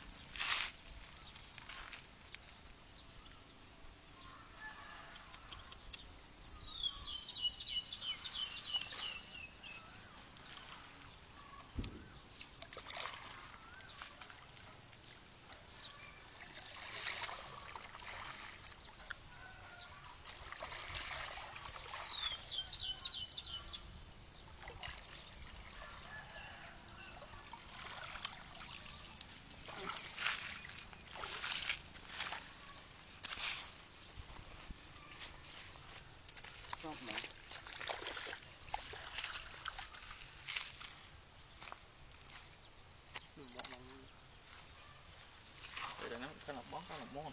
Stop man. Đây nó cái là bón cái là món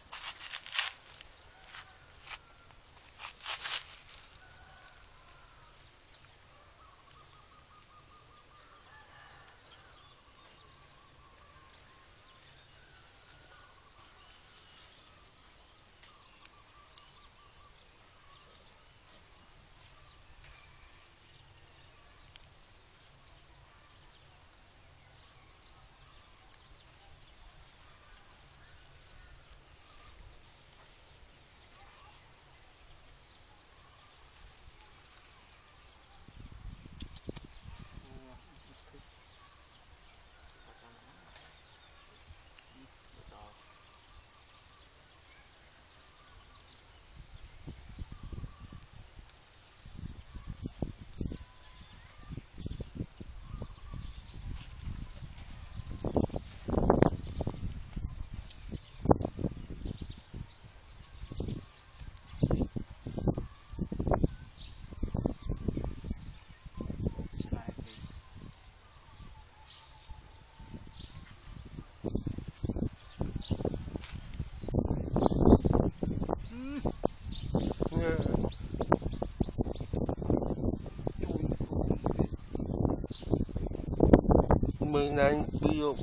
mình đang sử dụng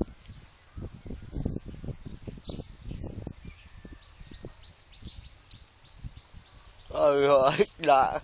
ờ hỏi đã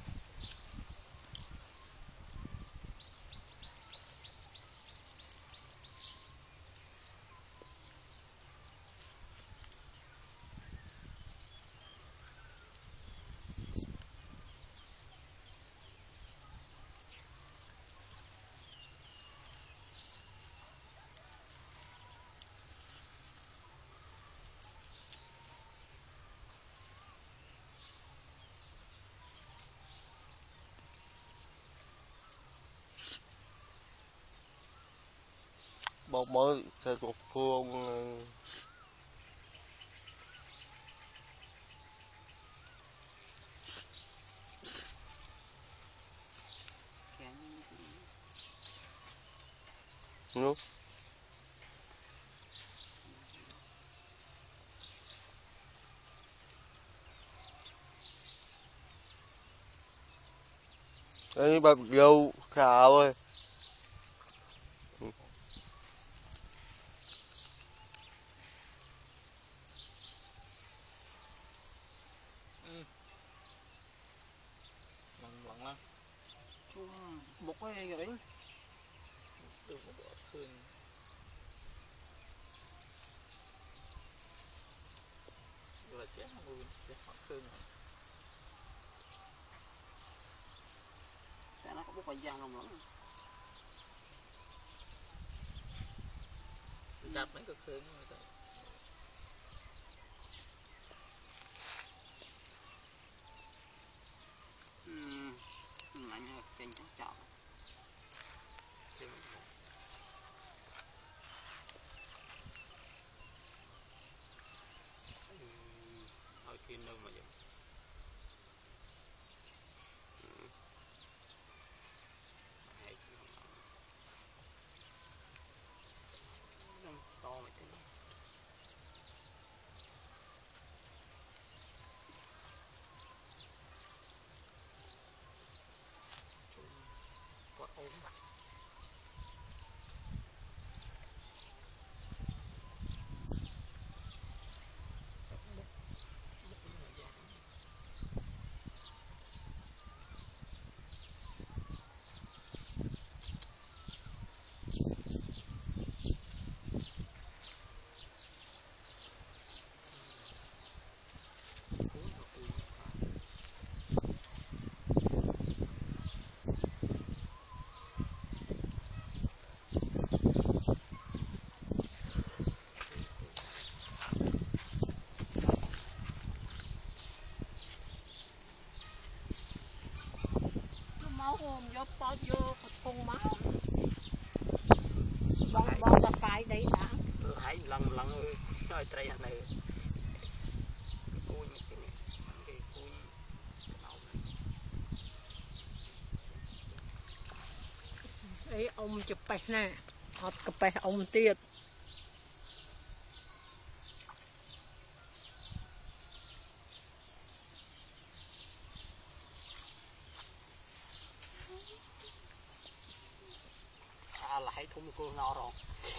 một mới sẽ thuộc phương nước đây bắp dâu khảo ơi ngon lắm chung bốc ấy rồi được một bữa khơi rồi chết không luôn chết họ khơi tại nó có bốc phải giang lòng lắm chặt mấy cái khơi nữa ừm lại nhờ trên chắc chọn hỏi kia đâu mà vậy lăng lăng nói trai này cùi cái cùi ấy ông chụp bạch nè hot cặp bạch ông tiệt à là hãy thùng cô nó rồi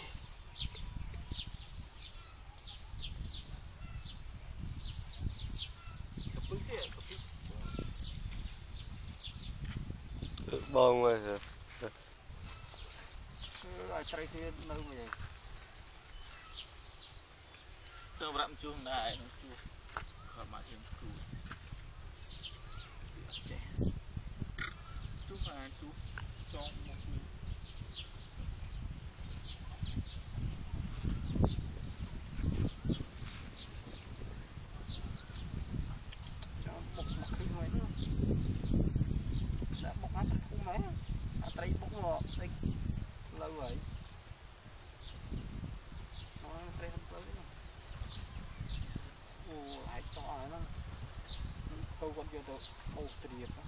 bông rồi rồi trái thì đâu mà vậy tôi rậm chuông đại nó chuông khỏi mà thêm chuông chuông mà chuông trong một lâu rồi nó thấy không tới nữa ồ hãy cho nó tôi còn chưa được một triệt đó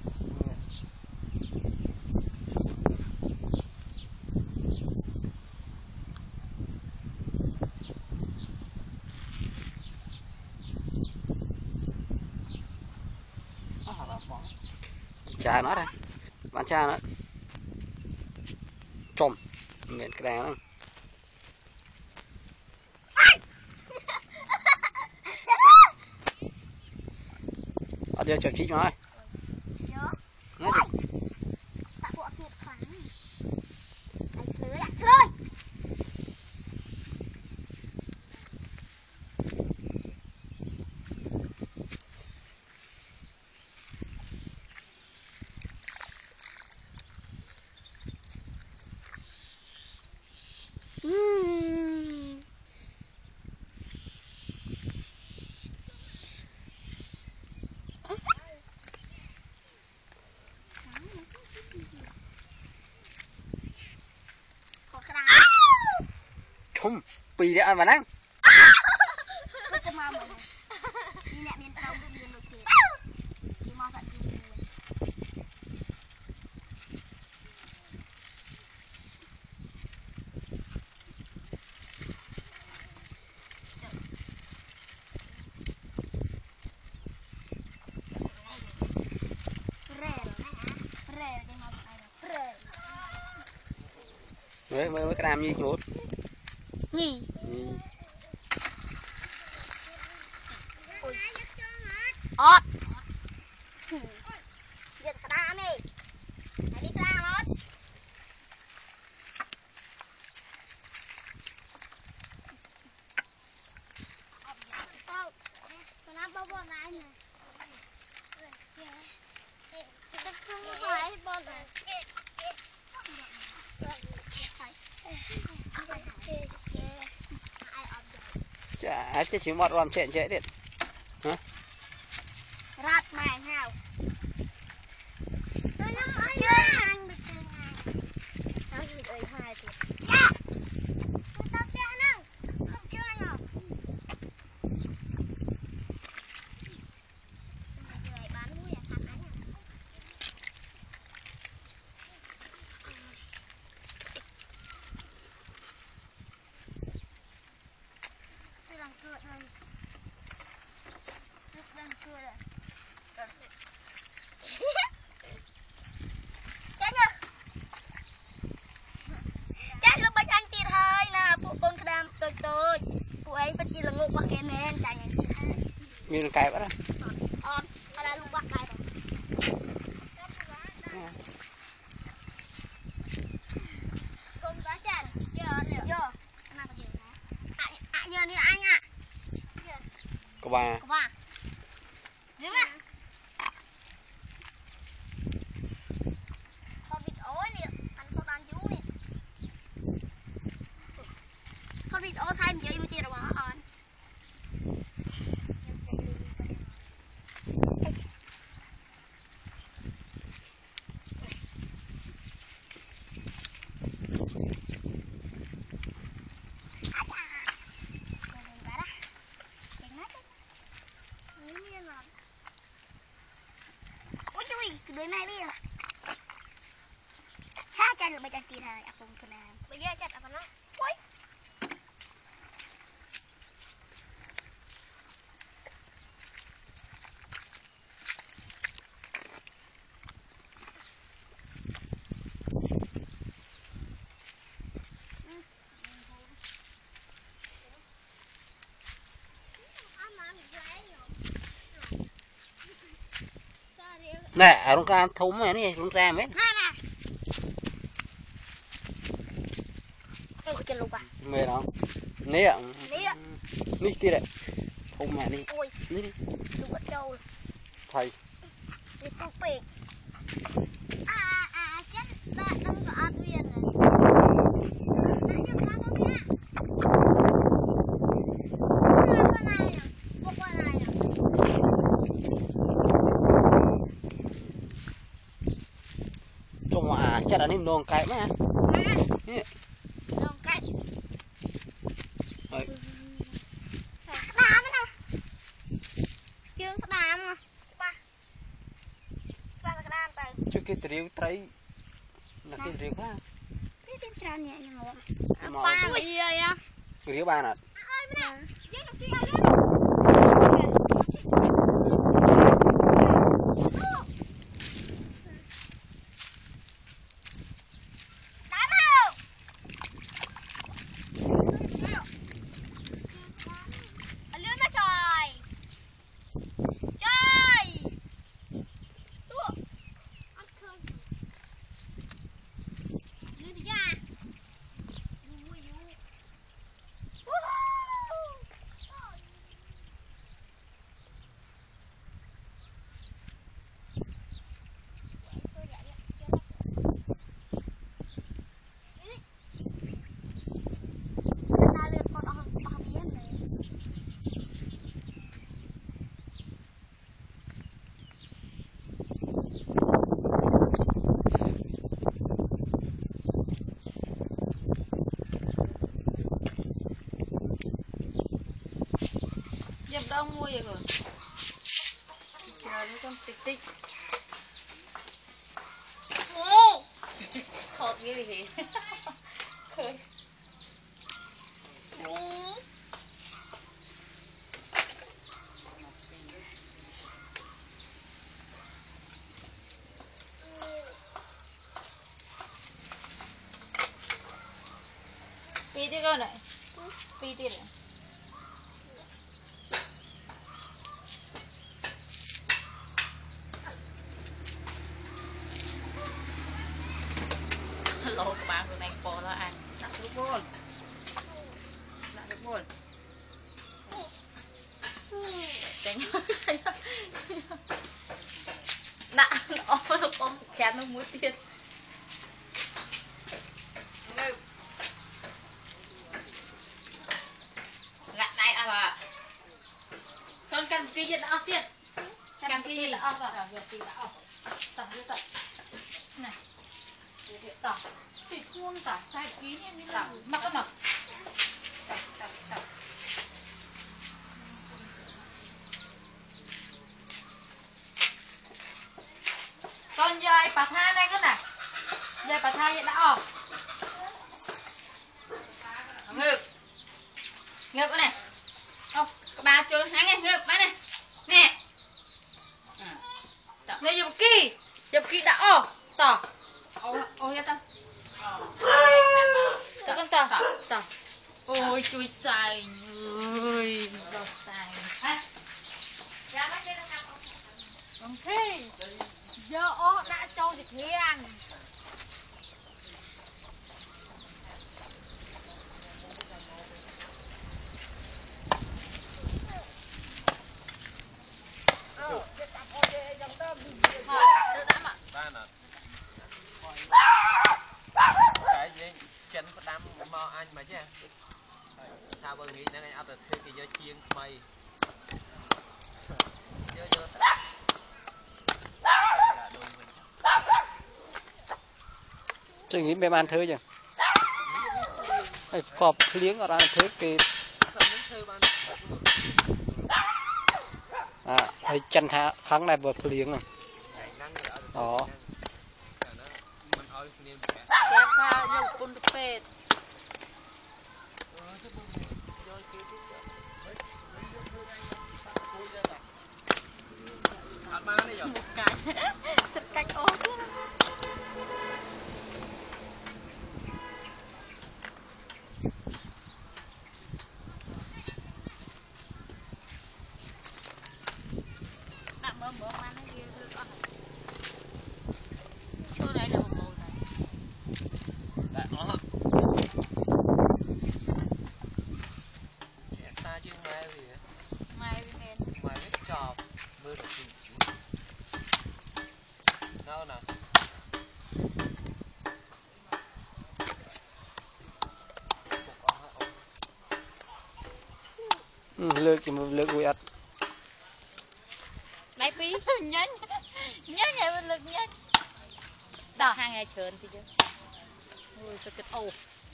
cha nó đây bạn cha nó trộm miền cái đèn ở đây chờ chị cho ai nói gì bạn bộ thiệt khoản anh chơi ạ chơi không pì đấy ăn vào nắng mới mới cái làm gì luôn nhỉ ọt giật cả đám đi hãy đi ra nó ô tôi làm bao bao này nè tôi không phải bao này chả chứ chỉ một làm chuyện chạy điện hả rát mày nào tôi nó nói nha anh bị chơi ngay nó bị chơi hai thì dạ tôi tao chơi nào không chơi nào người bán mũi à thằng ấy tôi làm cười thôi đang cười rồi chết chưa chết lúc bánh anh tiệt hơi nè phụ con đam tôi tôi phụ ấy bắt chi là ngộ bạc cái nè chạy này như là cài vậy đó on ta đã lúc bạc này không có chân giờ giờ nào có gì ạ ạ nhờ như anh ạ có bà có bà đứng nè con vịt ối nè anh con đang chú nè con vịt ối thay gì mà chia rồi bỏ on lưới này đi rồi ha chặt được mấy chặt kia này không cái nào bây giờ chặt ở nó ôi nè rung ra thúng này này rung ra mấy mày đó nè ní kia đấy thúng mà đi ní đi thầy à à chết đã đang có ăn viên này đã chụp ra đâu kia qua này nè qua này nè trong à chắc là nên nong cái mà nong cái đá mà nè chương đá mà ba ba cái đá tay chứ cái triều trái là cái triều quá cái triều tràn nhẹ nhưng mà ba cái gì vậy á triều ba nè ơi bên này dưới trong kia Dập đông mua vậy rồi. Chờ nó con tích tích. Khọt cái gì vậy? Khơi. Pi tiếp con này. Pi tiếp này. Lô của bạn tụi này bò nó ăn. Đặt được buồn. Đặt được buồn. Tránh tránh. Nạ nó nó có khét nó muốn tiền. Ngư. Ngặt này à bà. Con cần cái gì đó tiền. Cần cái gì là ốc à? Giờ tí đã ốc. Tỏ như vậy. Này. Tỏ. Thì khuôn cả sai ký như thế nào. Mặc con nào. Tỏ, tỏ, tỏ. Con dây bà tha này con này. Dây bà tha vậy đã ốc. Ngược. Ngược con này. Không, bà chơi hãng này, ngược bà này. Nè. Này dùm kì. Dùm kì đã ồ. Tỏ. Ồ, ồ nha ta. Tỏ con tỏ. Tỏ. Ôi chui xài. Ôi, đọt xài. Hả? Ra bắt đây nó nằm. Không thi. Giờ ồ đã cho dịch hiền. Cái gì chân có đám mò anh mà chứ sao vừa nghĩ đang ăn từ thế thì do chiên mày vô vô chứ nghĩ mẹ ăn thơ chứ cái cọp liếng ở đây thế thì à thấy chân hạ kháng này vừa liếng rồi Đó. Mình ơi niên kẹp vào dùng côn pet một cái sắp cách ô đặt mơ mơ ăn cái gì được con chỗ này là một màu này đại ó xa chứ mai vì mai bên bên mai biết trò mưa được gì đâu nào lược chỉ một lược uy ắt này phí nhớ nhớ nhớ bên lực nhớ đào hàng ngày trơn thì chứ ôi sao cái ô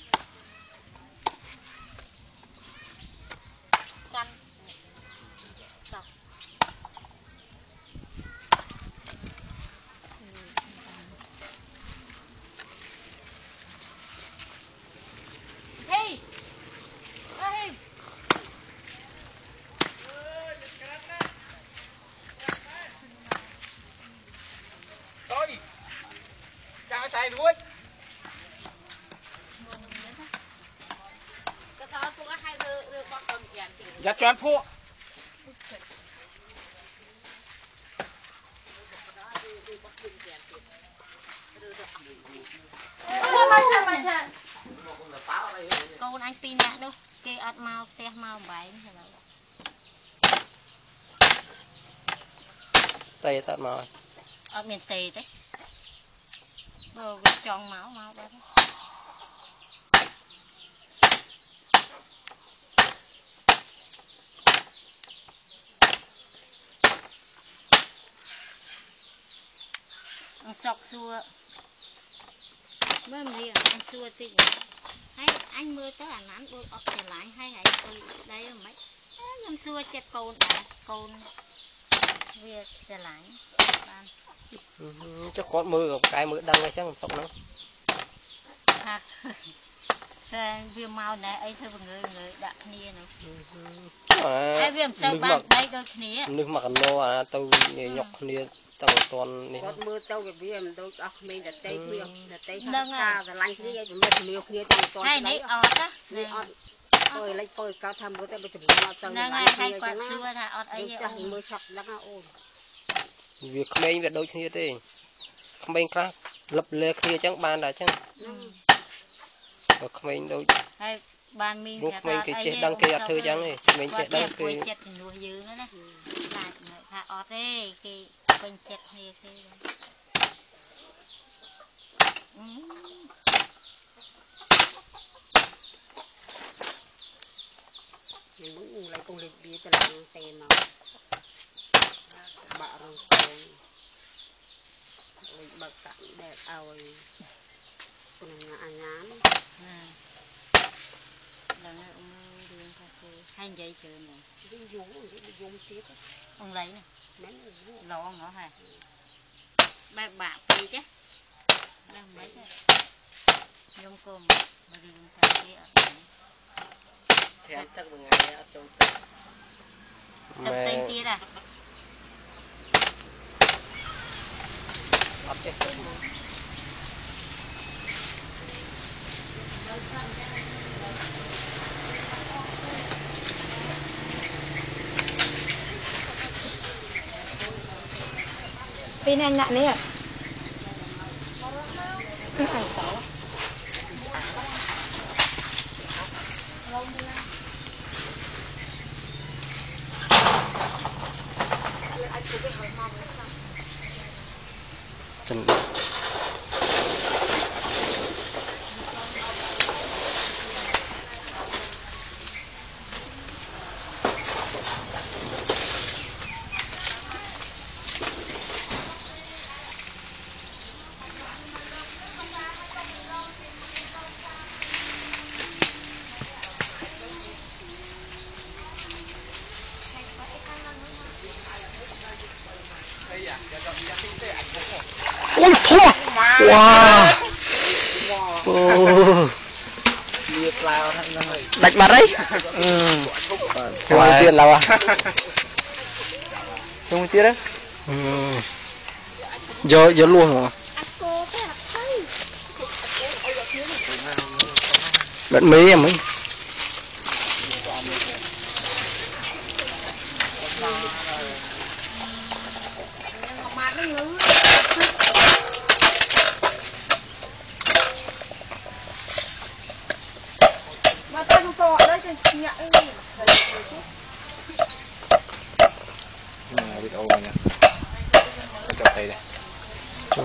căn đào hey hey Thôi chào xài đuôi cái sao tôi có hai đứa đứa con con kẹn dạ cho anh phụ con anh pin nè đâu kê ăn mau te mau bảy tay tạt màu ở miền tây đấy bờ cái tròn máu máu đấy ăn sọc xua mới đi ăn xua tí hay anh mưa tới anh ăn bôi ốc trở lại hay hay tôi đây mấy ăn xua chết côn à côn việc trở lại cho con mưa cái mưa đăng cái chắc sọc nó viêm mau này ấy thôi người người đặt nia nữa ai viêm sâu ban đây đôi nia nước mặc nô à tao nhọc nia tao toàn này con mưa tao cái viêm tôi đọc mình là tây viêm là tây xa là lạnh kia rồi mình nhiều kia trong toàn hai này ọt á tôi lấy tôi cao tham với tôi chụp nó tao là ngày hai quạt xưa là ọt ấy chắc mưa chọc lắm ôn việc mấy việc đôi như thế không bên khác lập lệ kia chẳng ban đã chẳng và không bên đâu ban mình lúc mình thì chết đăng ký thư chẳng này mình chết đăng ký chết nuôi dữ nữa nè lại người ta ọt đấy cái bên chết hay cái mình muốn lấy công lịch bia từ làng tiền nó bạ rồi rồi bậc cạn đẹp ao con nhà anh nhám là ông đường cà phê hay vậy chứ này đi dùng đi dùng tiếp ông lấy này mấy lò ngõ hả ba bạc đi chứ đang mấy cái nhôm cơm mà đường cà phê ở theo chắc một ngày ở trong tập tên kia à bắt chết pin anh nặng đấy ạ chân đây à giờ chọn giá tinh tế ảnh cũng ôi thua wow ô đạch mặt đấy ừ không tiền đâu à không tiền đấy ừ giờ giờ luôn hả bạn mấy em ấy mà ta không to đấy thì nhẹ biết ô nha cho tay đây cho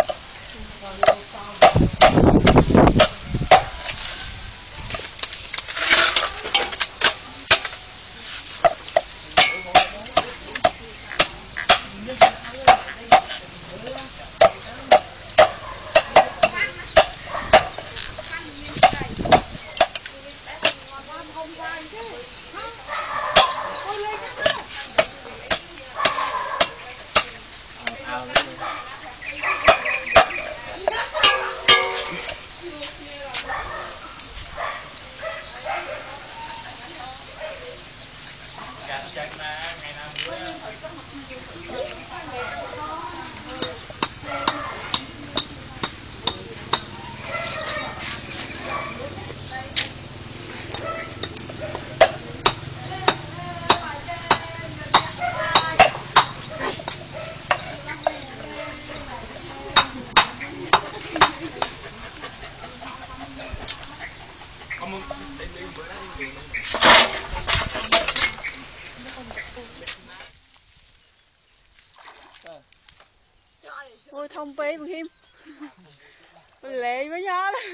ôi thông pê bằng him lệ với nhau đó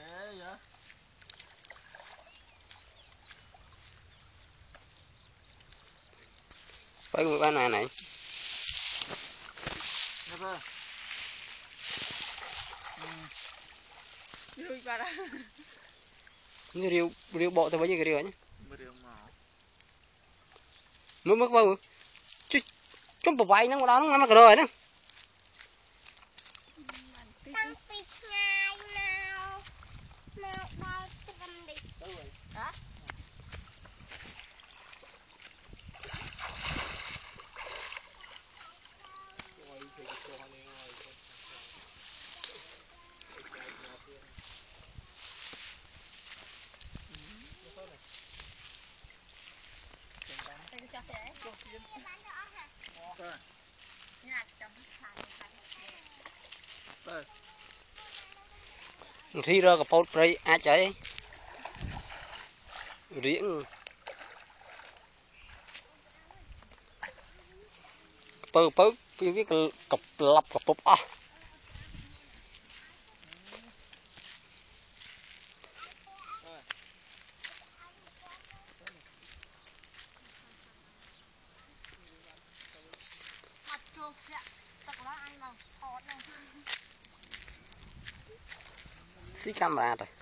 phải người bán này này riêu riêu bộ tôi bao nhiêu cái riêu nhá mới mất bao chứ chúng bộ bay nó đó nó ngắm cái rồi đó khi ra cái phốt đây ai chạy riêng bơ bơ cái cái cặp lập cặp bốc à xí camera rồi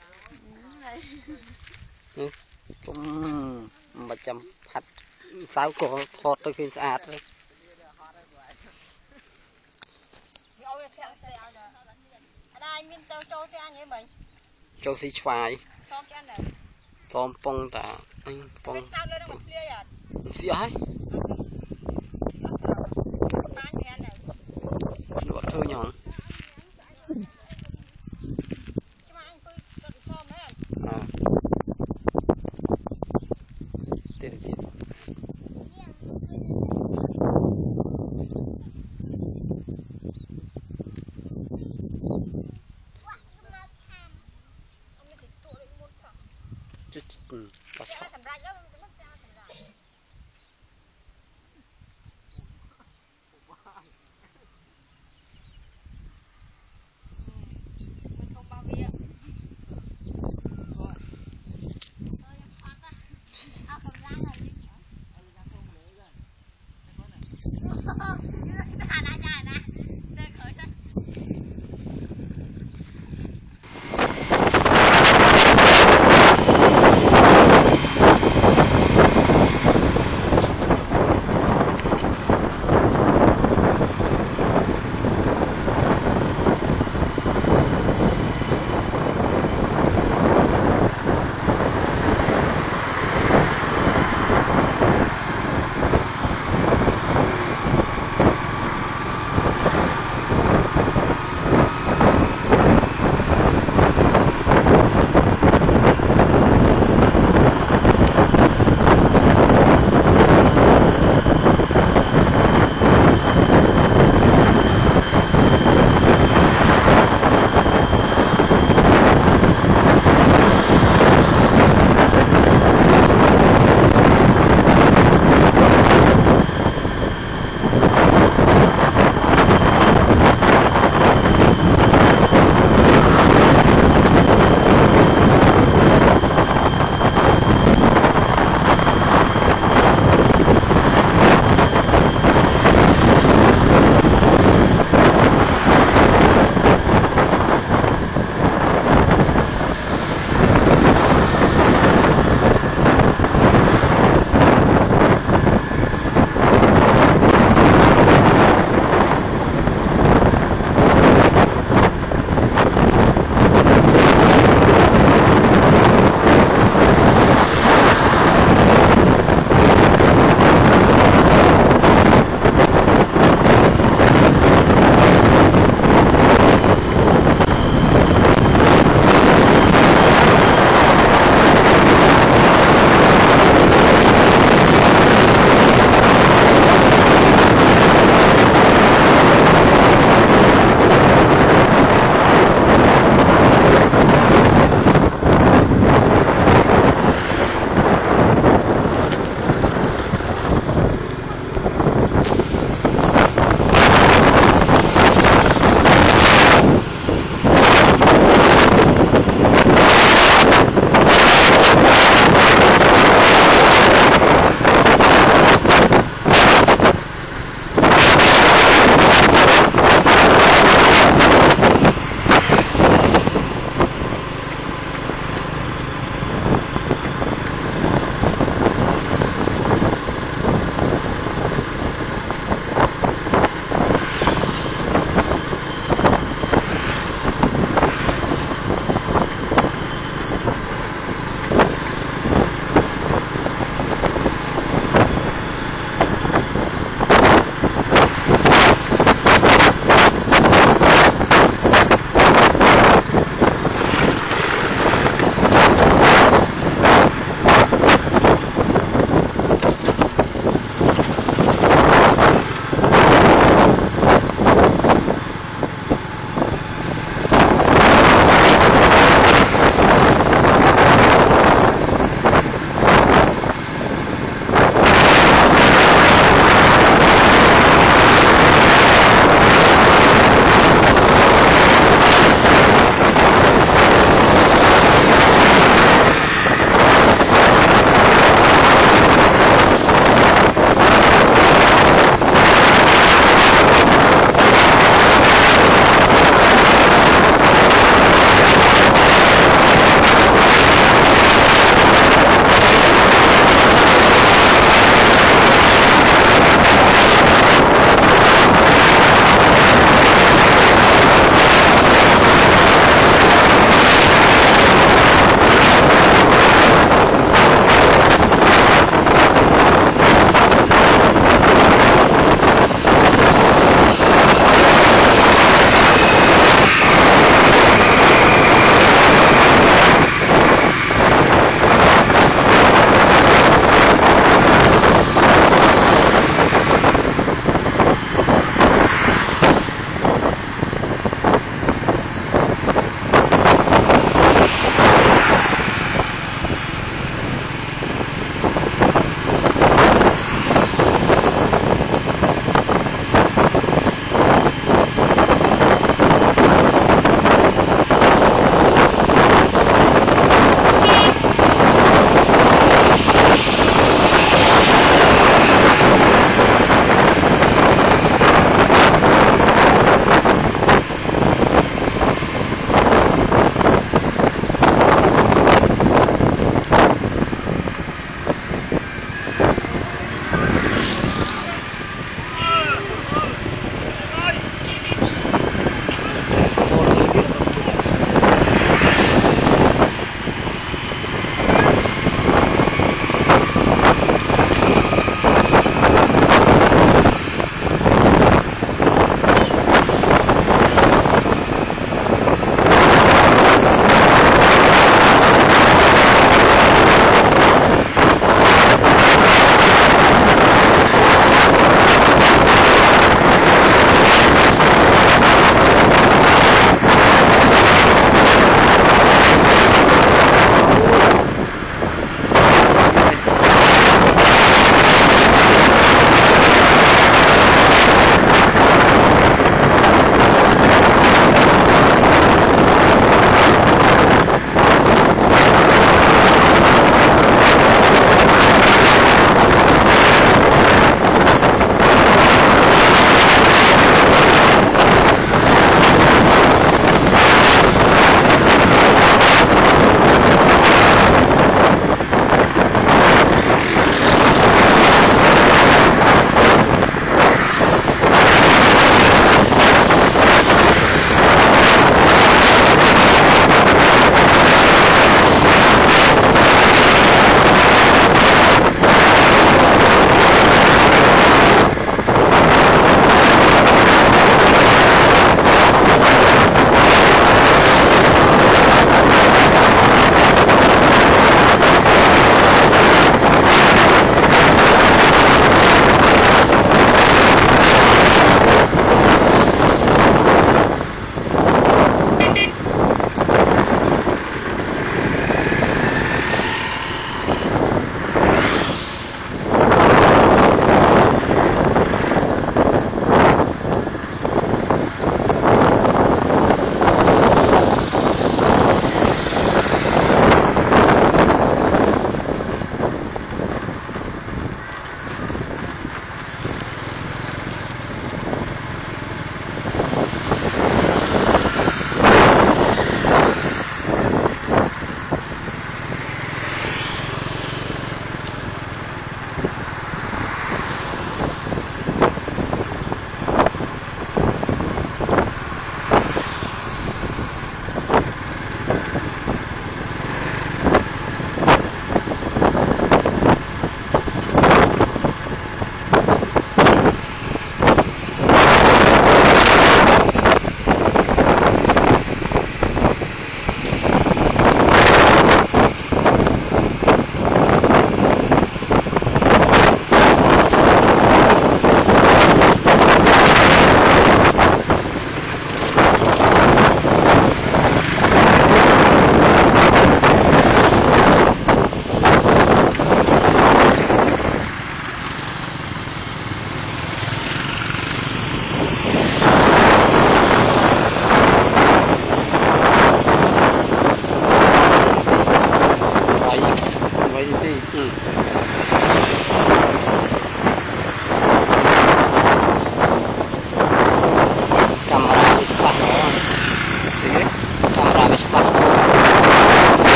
ừ. Cũng mà chăm hạt sao có thọt tới khi sạch đấy châu xí xoài xóm pong ta anh pong xí ấy